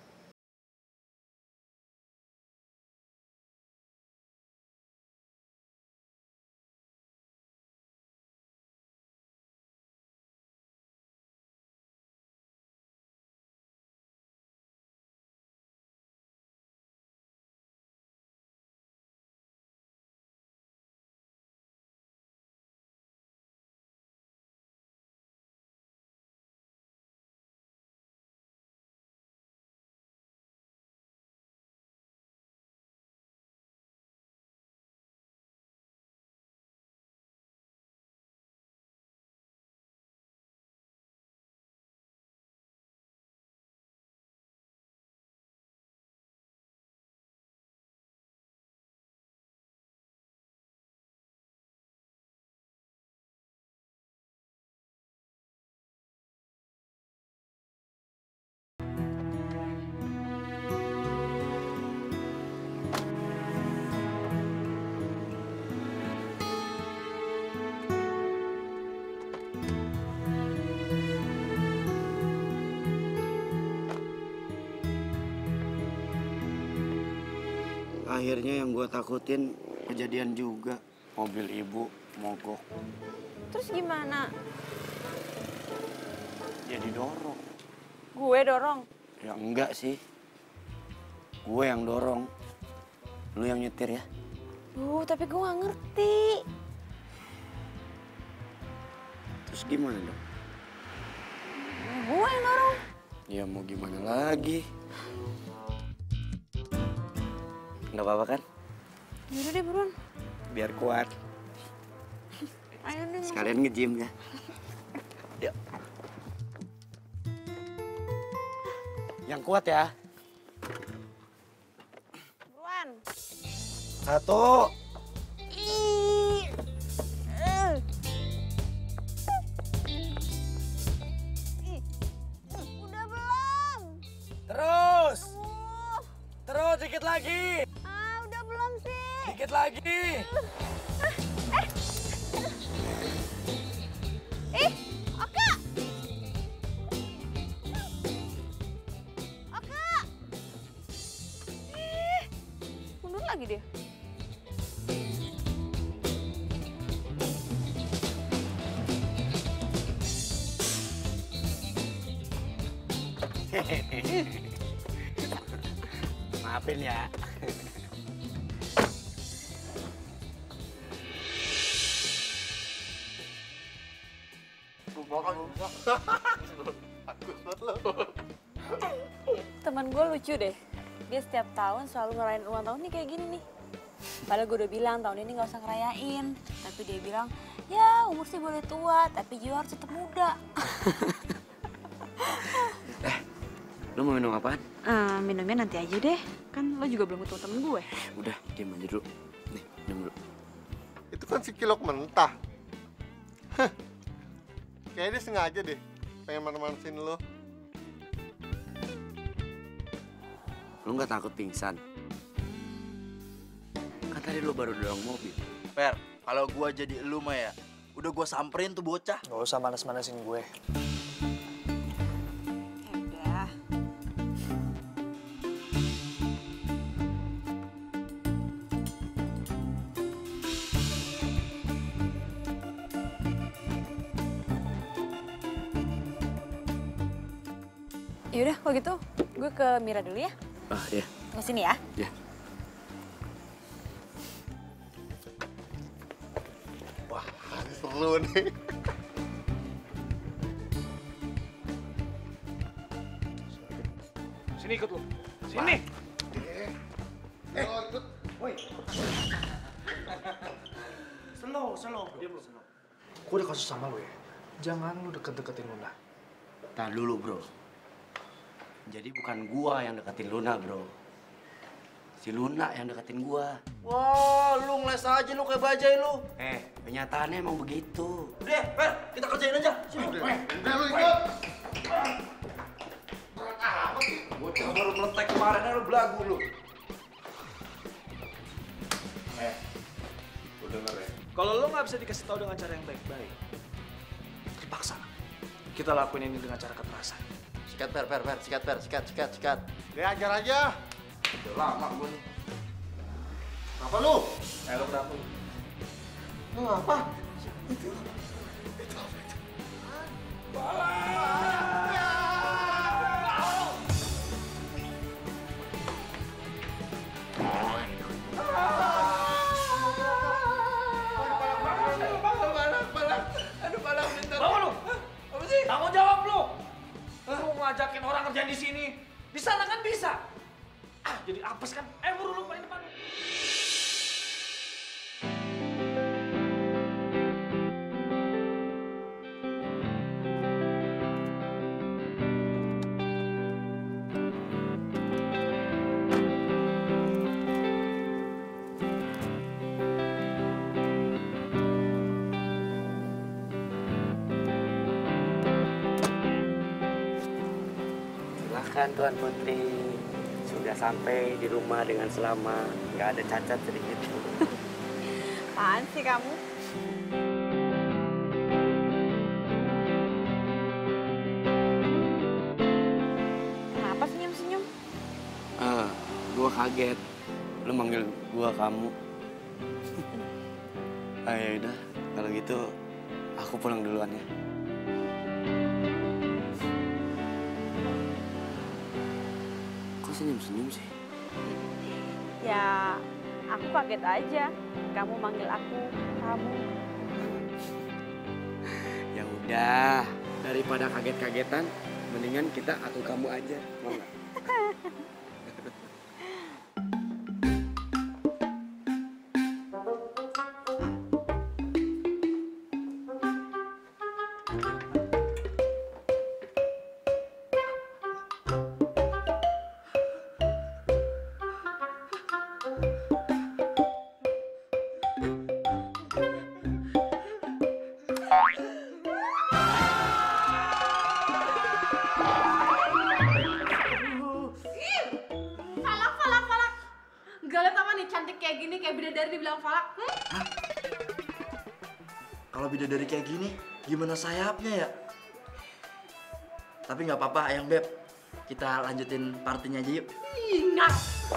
Akhirnya yang gue takutin kejadian juga. Mobil ibu mogok. Terus gimana? Ya didorong. Gue dorong. Ya enggak sih. Gue yang dorong. Lu yang nyetir ya. Tapi gue gak ngerti. Terus gimana dong? Gue yang dorong. Ya mau gimana lagi? Nggak apa-apa kan? Yaudah deh buruan. Biar kuat. Ayo deh. Sekalian nge-gym ya. Yuk. Yang kuat ya. Buruan. 1. Udah belum? Terus. Terus dikit lagi. Udah belum sih? Dikit lagi. Oka! Oka! Mundur lagi dia. Maafin ya. Teman gue lucu deh. Dia setiap tahun selalu ngerayain ulang tahun nih kayak gini nih. Padahal gue udah bilang tahun ini gak usah ngerayain. Tapi dia bilang, ya umur sih boleh tua, tapi jiwa harus tetap muda. Lu mau minum apaan? Minumnya nanti aja deh. Kan lo juga belum ketemu temen gue. Udah, diam aja dulu. Nih, minum dulu. Itu kan si kilok mentah. Heh. Kayaknya dia sengaja deh pengen mana-manasin lo. Lu nggak takut pingsan? Kan tadi lu baru dorong mobil. Per, kalau gua jadi elu mah ya, udah gua samperin tuh bocah. Gak usah manas-manasin gue. Udah. Yaudah, kalau gitu gue ke Mira dulu ya. Ah, iya. Tunggu sini ya. Iya. Wah, seru nih. Sini ikut lu. Sini. Ikut. Woi. Slow. Diam lu. Gue udah kasus sama lu ya. Jangan lu deket-deketin Luna. Tahan dulu, bro. Jadi bukan gua yang deketin Luna, bro. Si Luna yang deketin gua. Wah, lu ngeles aja lu kayak bajai lu. Kenyataannya emang begitu. Udah, Per, kita kerjain aja. Sini. Udah lu ikut. Bocah baru meletek kemarin lu belagu lu. Lu denger ya. Kalau lu nggak bisa dikasih tahu dengan cara yang baik-baik, terpaksa. Kita lakuin ini dengan cara kekerasan. Sikat, Per, sikat. Dia ajar aja. Udah lama gua nih. Apa lu? Lu kenapa lu? Lu apa? Bangun lu! Apa sih? Tanggung jawab lu! Lu ngajakin orang kerjaan di sini. Di sana kan bisa. Ah, jadi apes kan? Buru lu paling depan. Silahkan Tuan Putri. Sudah sampai di rumah dengan selamat. Nggak ada cacat sedikit. Apaan sih kamu? Kenapa senyum-senyum? Gua kaget. Lu manggil gua kamu. Ya udah, kalau gitu aku pulang duluan ya. Kok senyum-senyum sih? Ya, aku kaget aja. Kamu manggil aku kamu. Ya udah, daripada kaget-kagetan, mendingan kita aku kamu aja. Mau nggak? Falak. Gak liat apa nih cantik kayak gini, kayak bidadari dibilang falak. Kalau bidadari kayak gini, gimana sayapnya ya? Tapi nggak apa-apa, Ayang Beb. Kita lanjutin partinya aja yuk. Ingat.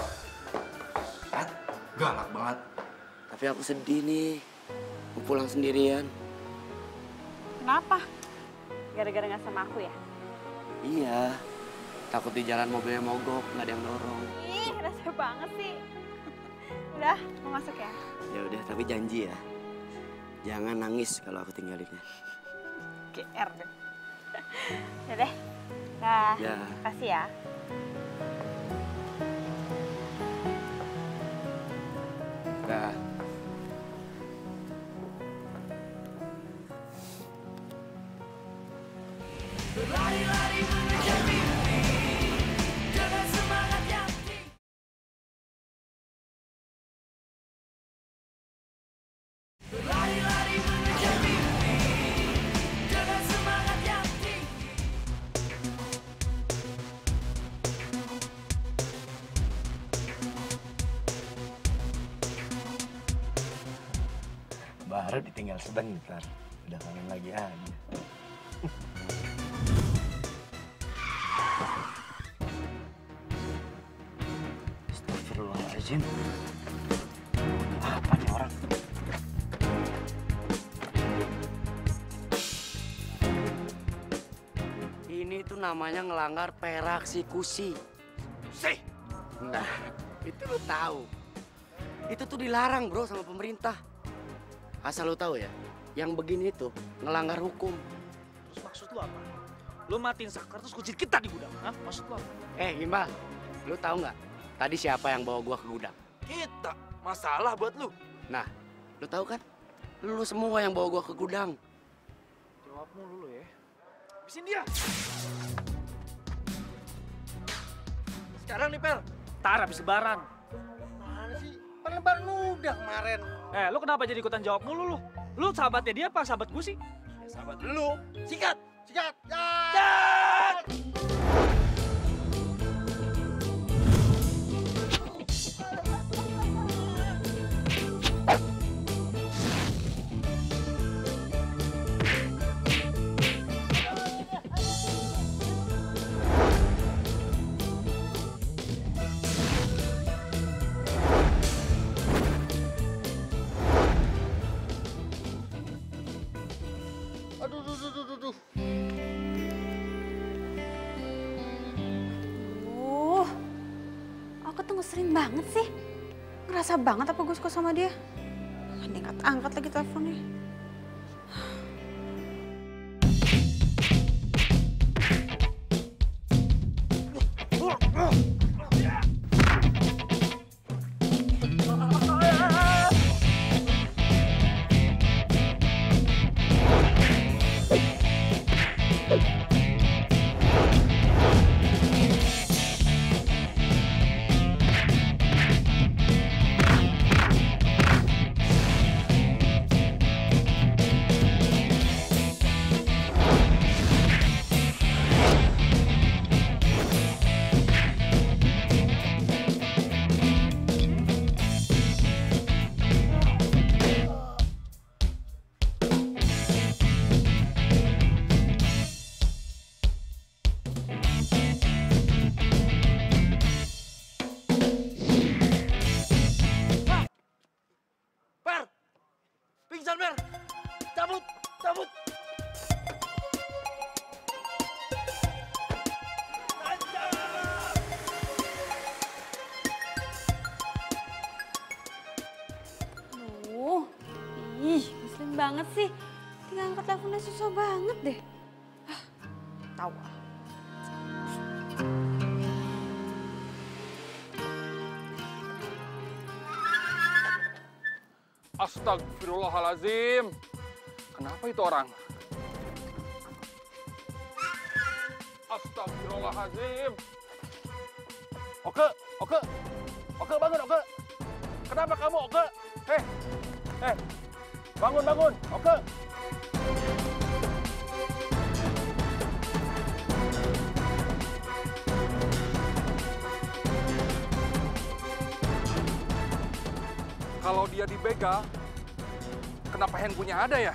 Galak banget. Tapi aku sedih nih, mau pulang sendirian. Kenapa? Gara-gara nggak sama aku ya? Iya, takut di jalan mobilnya mogok, nggak ada yang dorong. Ih, rasa banget sih. Udah, mau masuk ya? Ya udah, tapi janji ya, jangan nangis kalau aku tinggalinnya. GR deh. Ya deh. Nah, Ya. kasih ya. Dah. Berlari-lari mengejar mimpi dengan semangat yang tinggi. Berlari-lari mengejar mimpi dengan semangat yang tinggi. baru ditinggal sebentar. Udah kangen lagi aja. Astagfirullahaladzim. Apa nih orang? Ini tuh namanya ngelanggar peraksikusi. Sih. Nah, itu lu tahu. Itu tuh dilarang bro sama pemerintah. Asal lu tahu ya, yang begini tuh ngelanggar hukum. Terus maksud lu apa? Lu matiin Sakar terus kucing kita di gudang, hah? Maksud lu apa? Gimbal, lu tahu nggak? Tadi siapa yang bawa gua ke gudang? Kita, masalah buat lu. Nah, lu tahu kan? Lu semua yang bawa gua ke gudang. Jawab mulu lu ya. Habisin dia. Sekarang nih, Per. Tar habis lebaran. Mana sih? Kan lebaran udah kemarin. Lu kenapa jadi ikutan jawab mulu lu? Lu sahabatnya dia apa sahabat gue sih? Ya, sahabat lu. Sikat! Sikat! Aduh. Aku tuh ngeselin banget sih. Ngerasa banget apa gue suka sama dia. Kan dia angkat lagi teleponnya. Pingsan, Mer! Cabut! Ngeselin banget sih. Tinggal angkat teleponnya susah banget deh. Tahu ah. Astagfirullahalazim. Kenapa itu orang? Astagfirullahalazim. Oke, bangun, Oke. Kenapa kamu, Oke? Bangun, Oke. Kalau dia dibegal, kenapa handphonenya ada ya?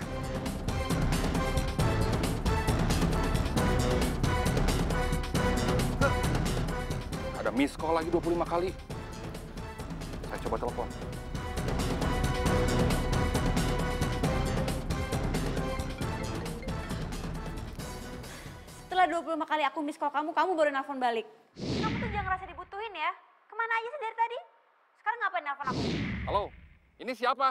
Ada miss call lagi 25 kali. Saya coba telepon. Setelah 25 kali aku miss call kamu baru nelfon balik. Kamu tuh jangan ngerasa dibutuhin ya. Kemana aja sih dari tadi? Sekarang ngapain nelfon aku? Halo, ini siapa?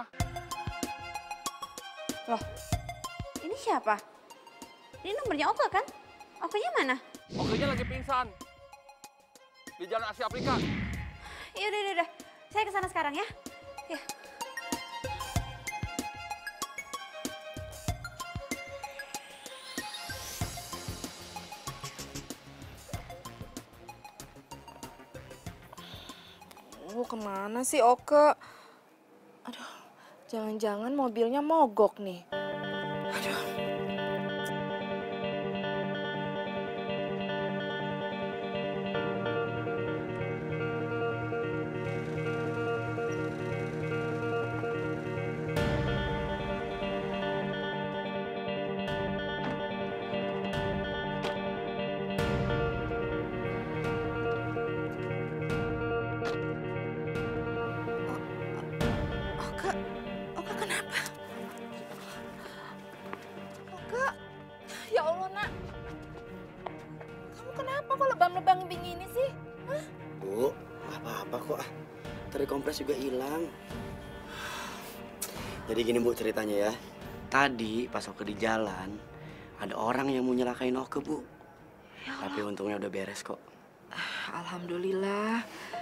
Loh, ini siapa? Ini nomornya Oke kan? Okenya mana? Okenya lagi pingsan. Di Jalan Asia Afrika. Yaudah. Saya kesana sekarang ya. Ya. Kemana sih Oke? Aduh, jangan-jangan mobilnya mogok nih. Aduh. kok. Tadi kompres juga hilang. Jadi gini Bu ceritanya ya. Tadi pas Oke di jalan, ada orang yang mau nyelakain Oke Bu. Tapi untungnya udah beres kok. Alhamdulillah.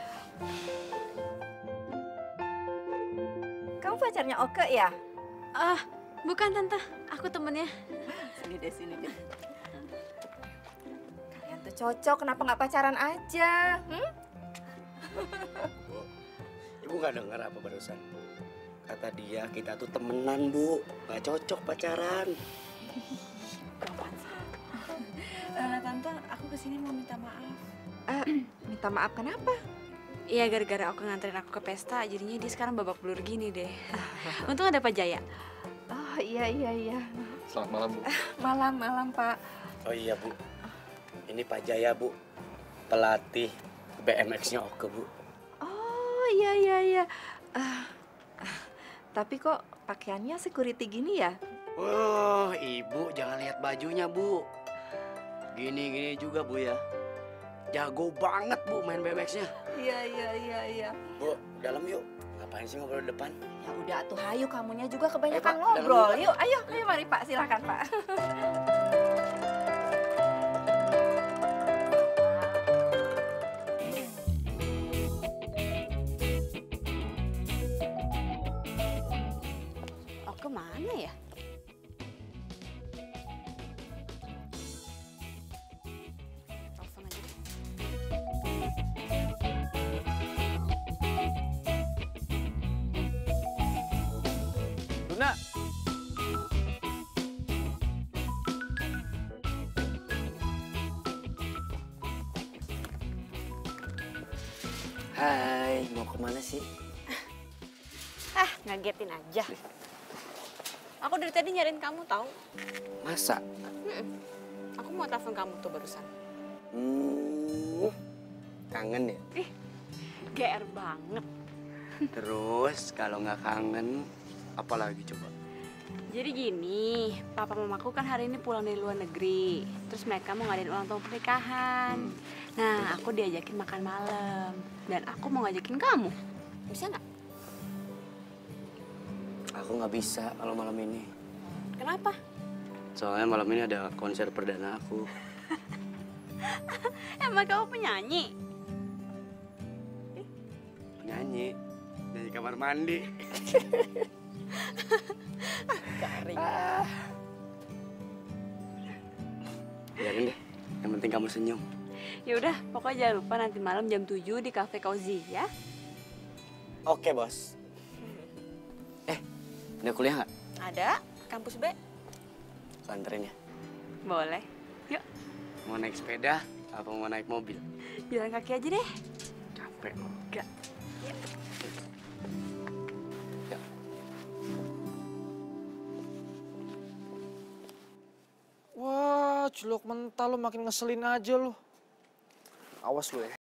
Kamu pacarnya Oke ya? Bukan Tante, aku temennya. Sini deh, sini deh. Kalian tuh cocok, kenapa nggak pacaran aja? Bu, Ibu nggak dengar apa barusan? Kata dia kita tuh temenan Bu, nggak cocok pacaran. Tante, aku kesini mau minta maaf. Minta maaf kenapa? Iya, gara-gara aku nganterin aku ke pesta, jadinya dia sekarang babak belur gini deh. Untung ada Pak Jaya. Oh iya. Selamat malam, Bu. Malam Pak. Oh iya Bu, ini Pak Jaya Bu, pelatih BMX-nya Oke Bu. Oh iya. Tapi kok pakaiannya security gini ya? Oh Ibu jangan lihat bajunya Bu. Gini juga Bu ya. Jago banget Bu main BMX-nya. Iya. Bu, dalam yuk. Ngapain sih ngobrol di depan? Ya udah tuh, hayu kamunya juga kebanyakan Pak, ngobrol. dalam Yuk, ayo mari Pak, silakan Pak. Oke mana ya? Telepon aja deh. Luna. Hai, mau kemana sih? Ngagetin aja. Aku dari tadi nyariin kamu tahu. Masa? Aku mau telepon kamu tuh barusan. Kangen ya? GR banget. Terus kalau nggak kangen, apa lagi coba? Jadi gini, papa mamaku kan hari ini pulang dari luar negeri. Terus mereka mau ngadain ulang tahun pernikahan. Nah, aku diajakin makan malam. Dan aku mau ngajakin kamu. Bisa nggak? Aku nggak bisa kalau malam ini. Kenapa? Soalnya malam ini ada konser perdana aku. Emang kamu penyanyi? Nyanyi dari kamar mandi. Garing. Biarin deh, yang penting kamu senyum. Ya udah, pokoknya jangan lupa nanti malam jam 7 di Cafe Cozy ya. Oke, Bos. Udah kuliah nggak? Ada, kampus B. Anterin ya. Boleh. Yuk, Mau naik sepeda apa mau naik mobil? jalan kaki aja deh. Capek. Enggak. Wah, cilok mental lo makin ngeselin aja lo. Awas lo ya.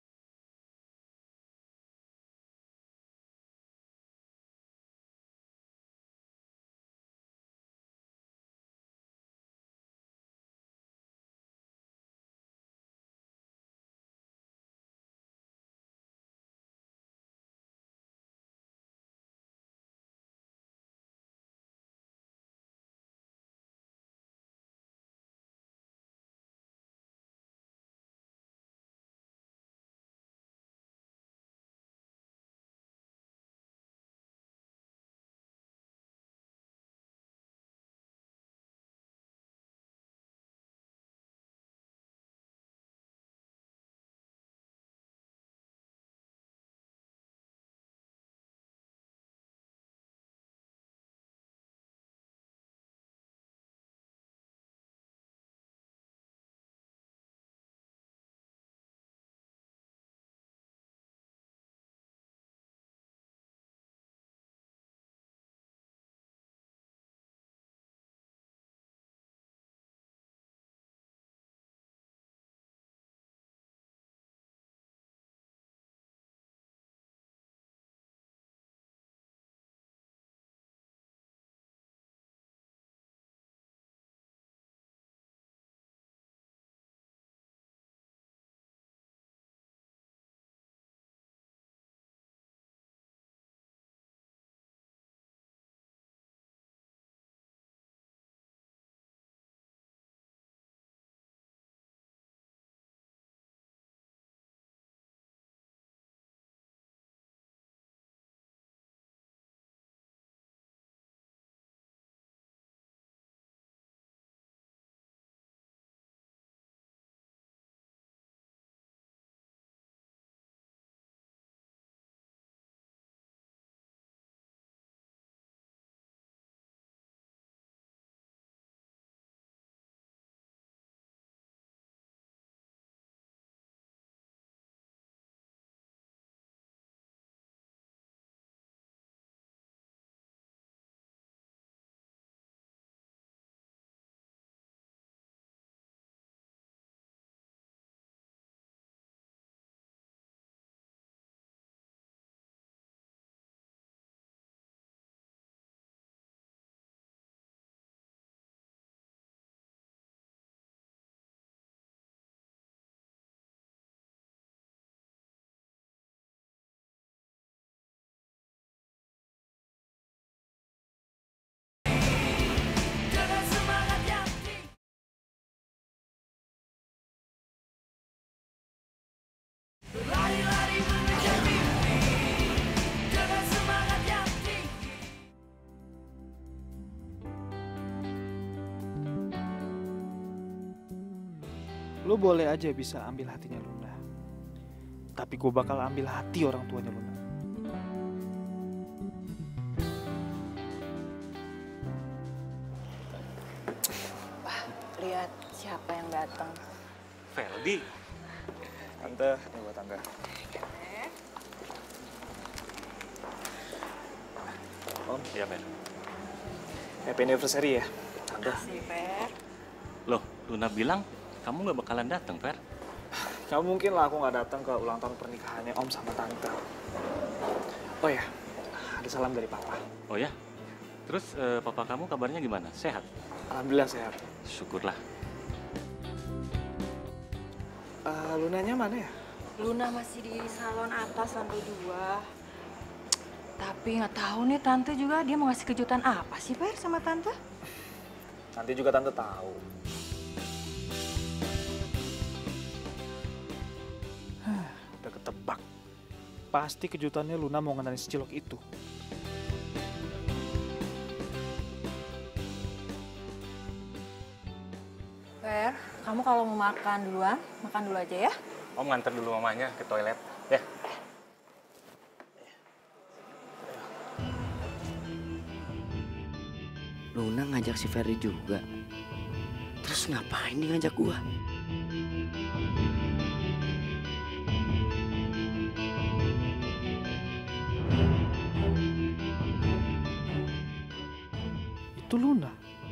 Lo boleh aja bisa ambil hatinya Luna. Tapi gue bakal ambil hati orang tuanya Luna. Lihat siapa yang datang. Ferdi. Tante, ini buat tante. Om, Iya, Fer. happy anniversary ya, tante. Loh, Luna bilang kamu nggak bakalan datang, Fer. Gak mungkin lah aku nggak datang ke ulang tahun pernikahannya Om sama Tante. Oh ya, ada salam dari Papa. Oh ya? Terus papa kamu kabarnya gimana? Sehat? Alhamdulillah sehat. Syukurlah. Lunanya mana ya? Luna masih di salon atas lantai 2. Tapi nggak tahu nih Tante juga dia mau ngasih kejutan apa sih Per sama Tante? Nanti juga Tante tahu. Udah ketebak. Pasti kejutannya Luna mau ngenalin si cilok itu. Fer, kamu kalau mau makan duluan, makan dulu aja ya. Om nganter dulu mamanya ke toilet, ya. Luna ngajak si Ferry juga. Terus ngapain dia ngajak gua? Itu Luna.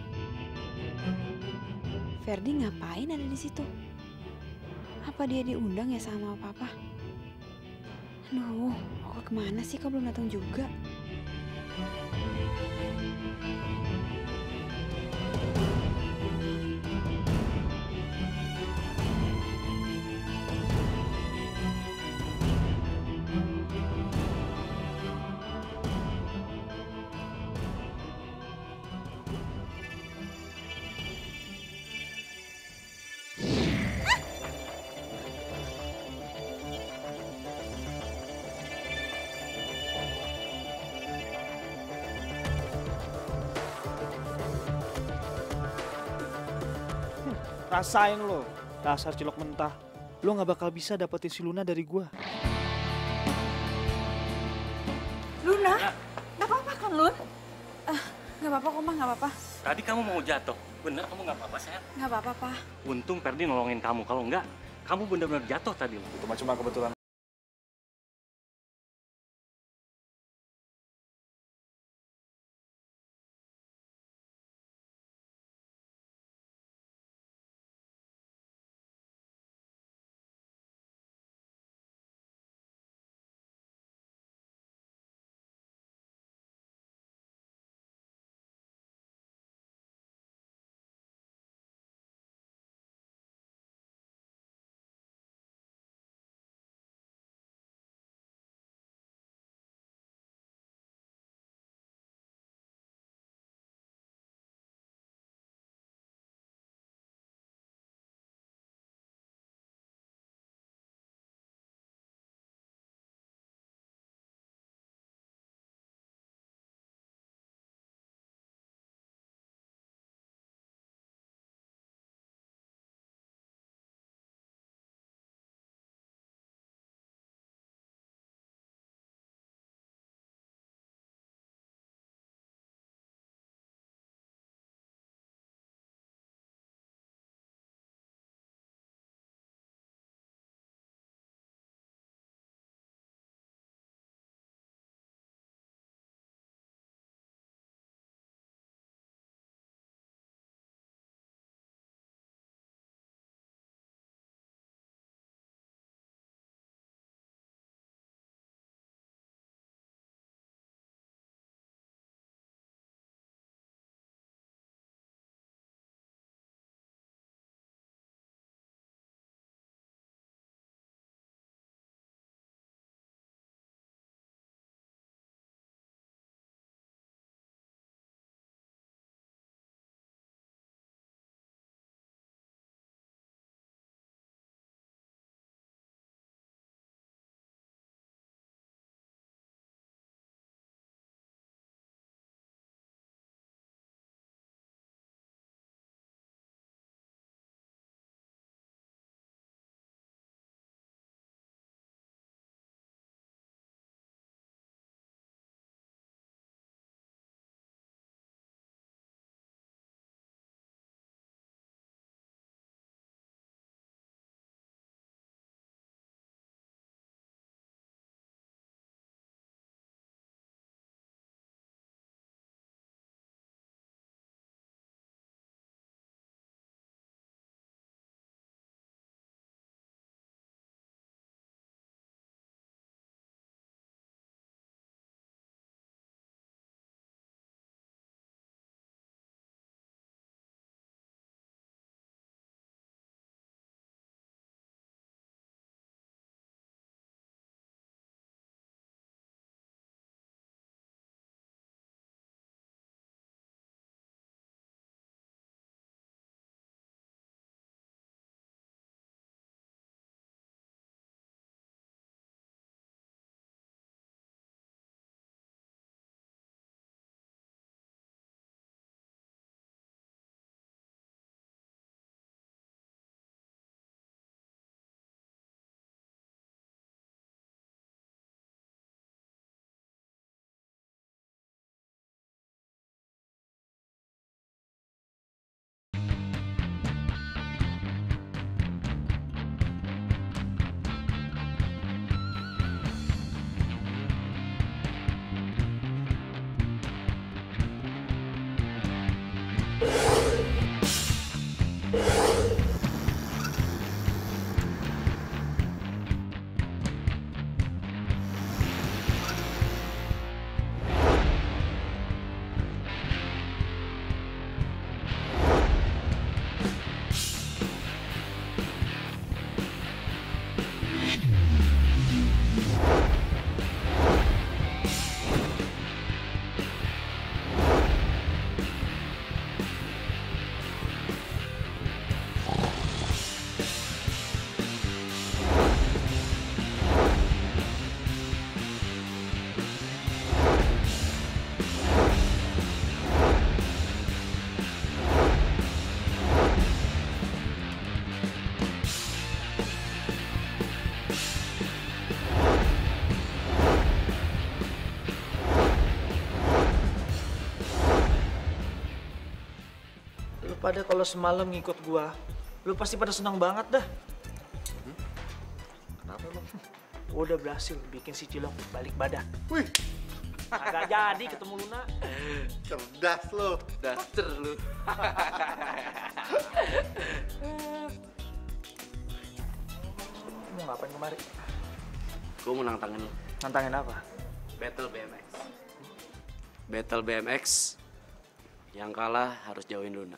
Ferdi ngapain ada di situ? Apa dia diundang ya sama papa? Aduh, kok kemana sih? Kok belum datang juga? Rasain lo, dasar cilok mentah. Lo gak bakal bisa dapetin si Luna dari gua. Luna? Gak apa-apa kan, Lun? Gak apa-apa kok, Mah, gak apa-apa. Tadi kamu mau jatuh. Bener, kamu nggak apa-apa, sayang. Gak apa-apa, Pa. Untung Ferdi nolongin kamu. Kalau enggak, kamu benar-benar jatuh tadi. Itu cuma kebetulan pada kalau semalam ngikut gua, lu pasti pada senang banget dah. Kenapa emang? Gua udah berhasil bikin si Cilok balik badan. Wih, Agak jadi ketemu Luna. cerdas lo. Daster lu. Mau ngapain kemari? Gue mau nantangin lu. Nantangin apa? Battle BMX. Battle BMX. Yang kalah harus jauhin Luna.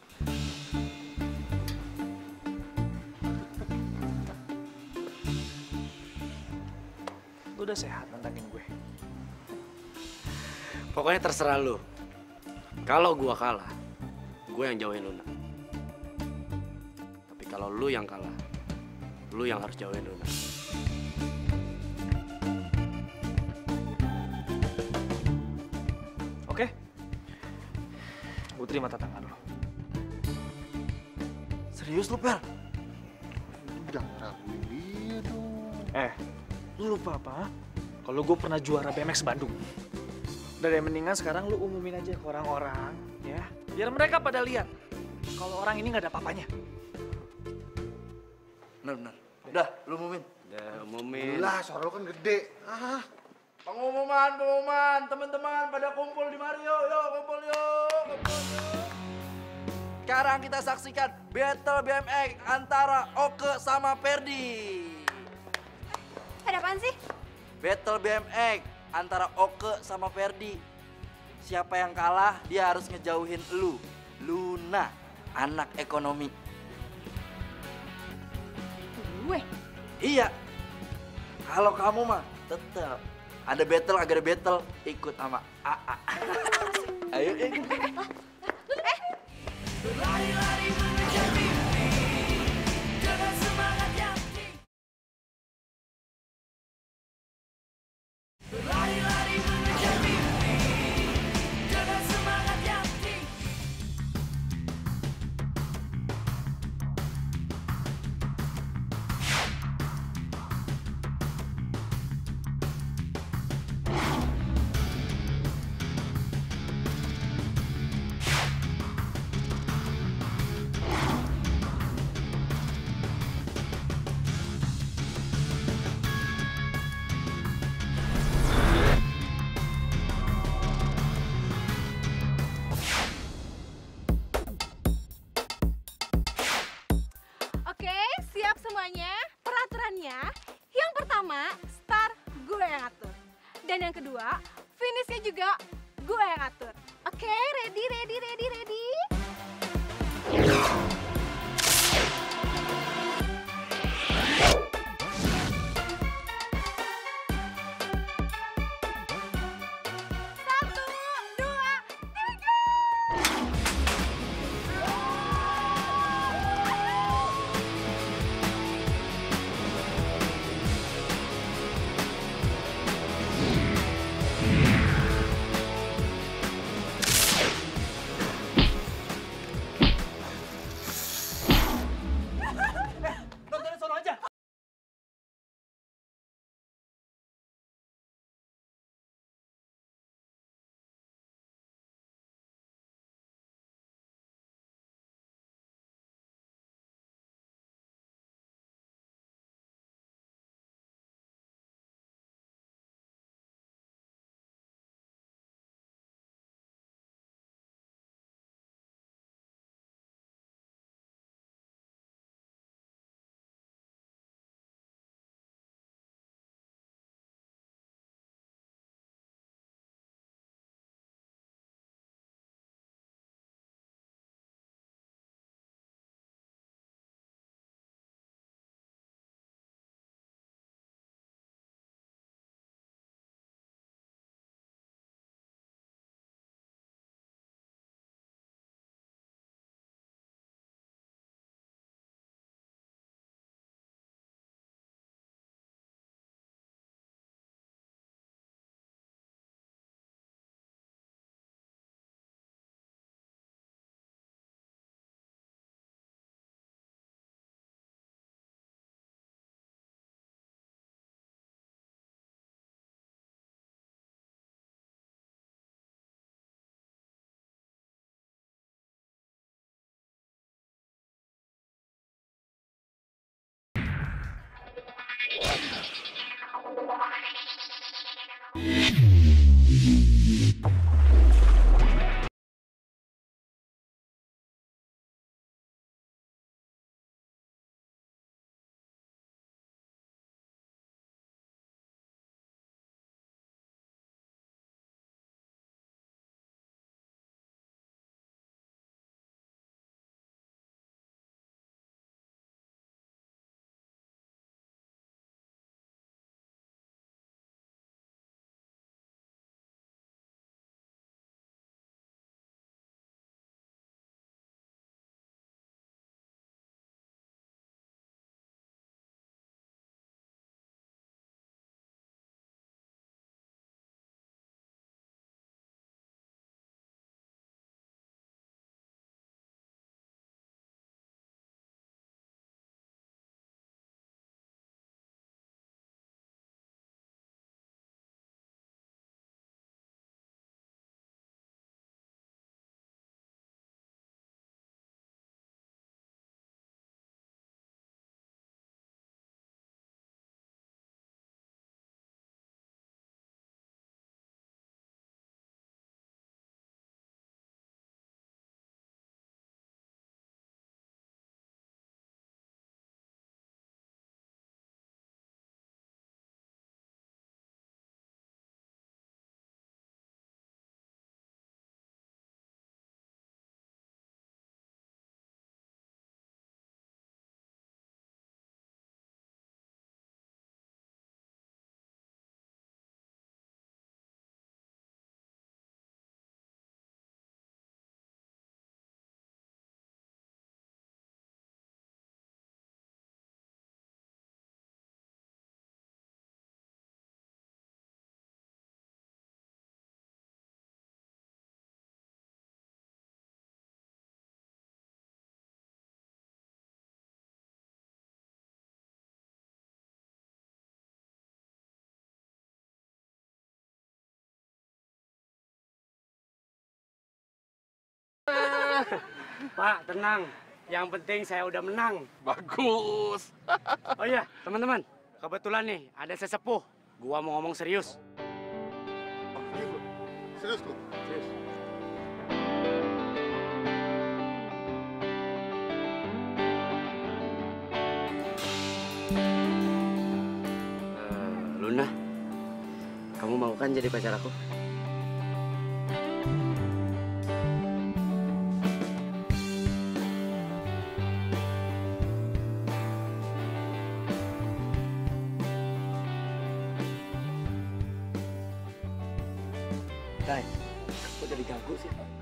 Lu udah sehat nantangin gue. Pokoknya terserah lu. Kalau gua kalah, gue yang jauhin Luna. Tapi kalau lu yang kalah, lu yang harus jauhin Luna. Oke? Gue terima tantangan lo. Serius lu, Per? Jangan raguin dia dong. Lu lupa apa? Kalau gue pernah juara BMX Bandung. Udah deh, mendingan sekarang lu umumin aja ke orang-orang, ya. Biar mereka pada lihat kalau orang ini nggak ada apa-apanya. Bener. Udah, lu umumin. Udah umumin. Lah, suara lo kan gede. Pengumuman, teman-teman pada kumpul di Mario, yuk kumpul yuk. Sekarang kita saksikan Battle BMX antara Oke sama Ferdi. Ada apaan sih? Battle BMX antara Oke sama Ferdi. Siapa yang kalah, dia harus ngejauhin lu, Luna, anak ekonomi. Gue? Iya. Kalau kamu mah tetap ada battle, agak ada battle, ikut sama AA. Ayo, Lari-lari mengejar mimpi dengan semangat yang tinggi. Lari-lari mengejar mimpi dengan semangat yang tinggi. Oke, siap semuanya. Peraturannya, yang pertama, start gue yang atur. Dan yang kedua, finishnya juga gue yang atur. Oke, ready? Satu, dua, tiga. Pak, tenang. Yang penting saya udah menang. Bagus. Oh iya, teman-teman. Kebetulan nih, ada sesepuh. Gua mau ngomong serius. Iya, bro. Serius lu? Serius. Luna, kamu mau kan jadi pacar aku? Dai, kok jadi ganggu sih?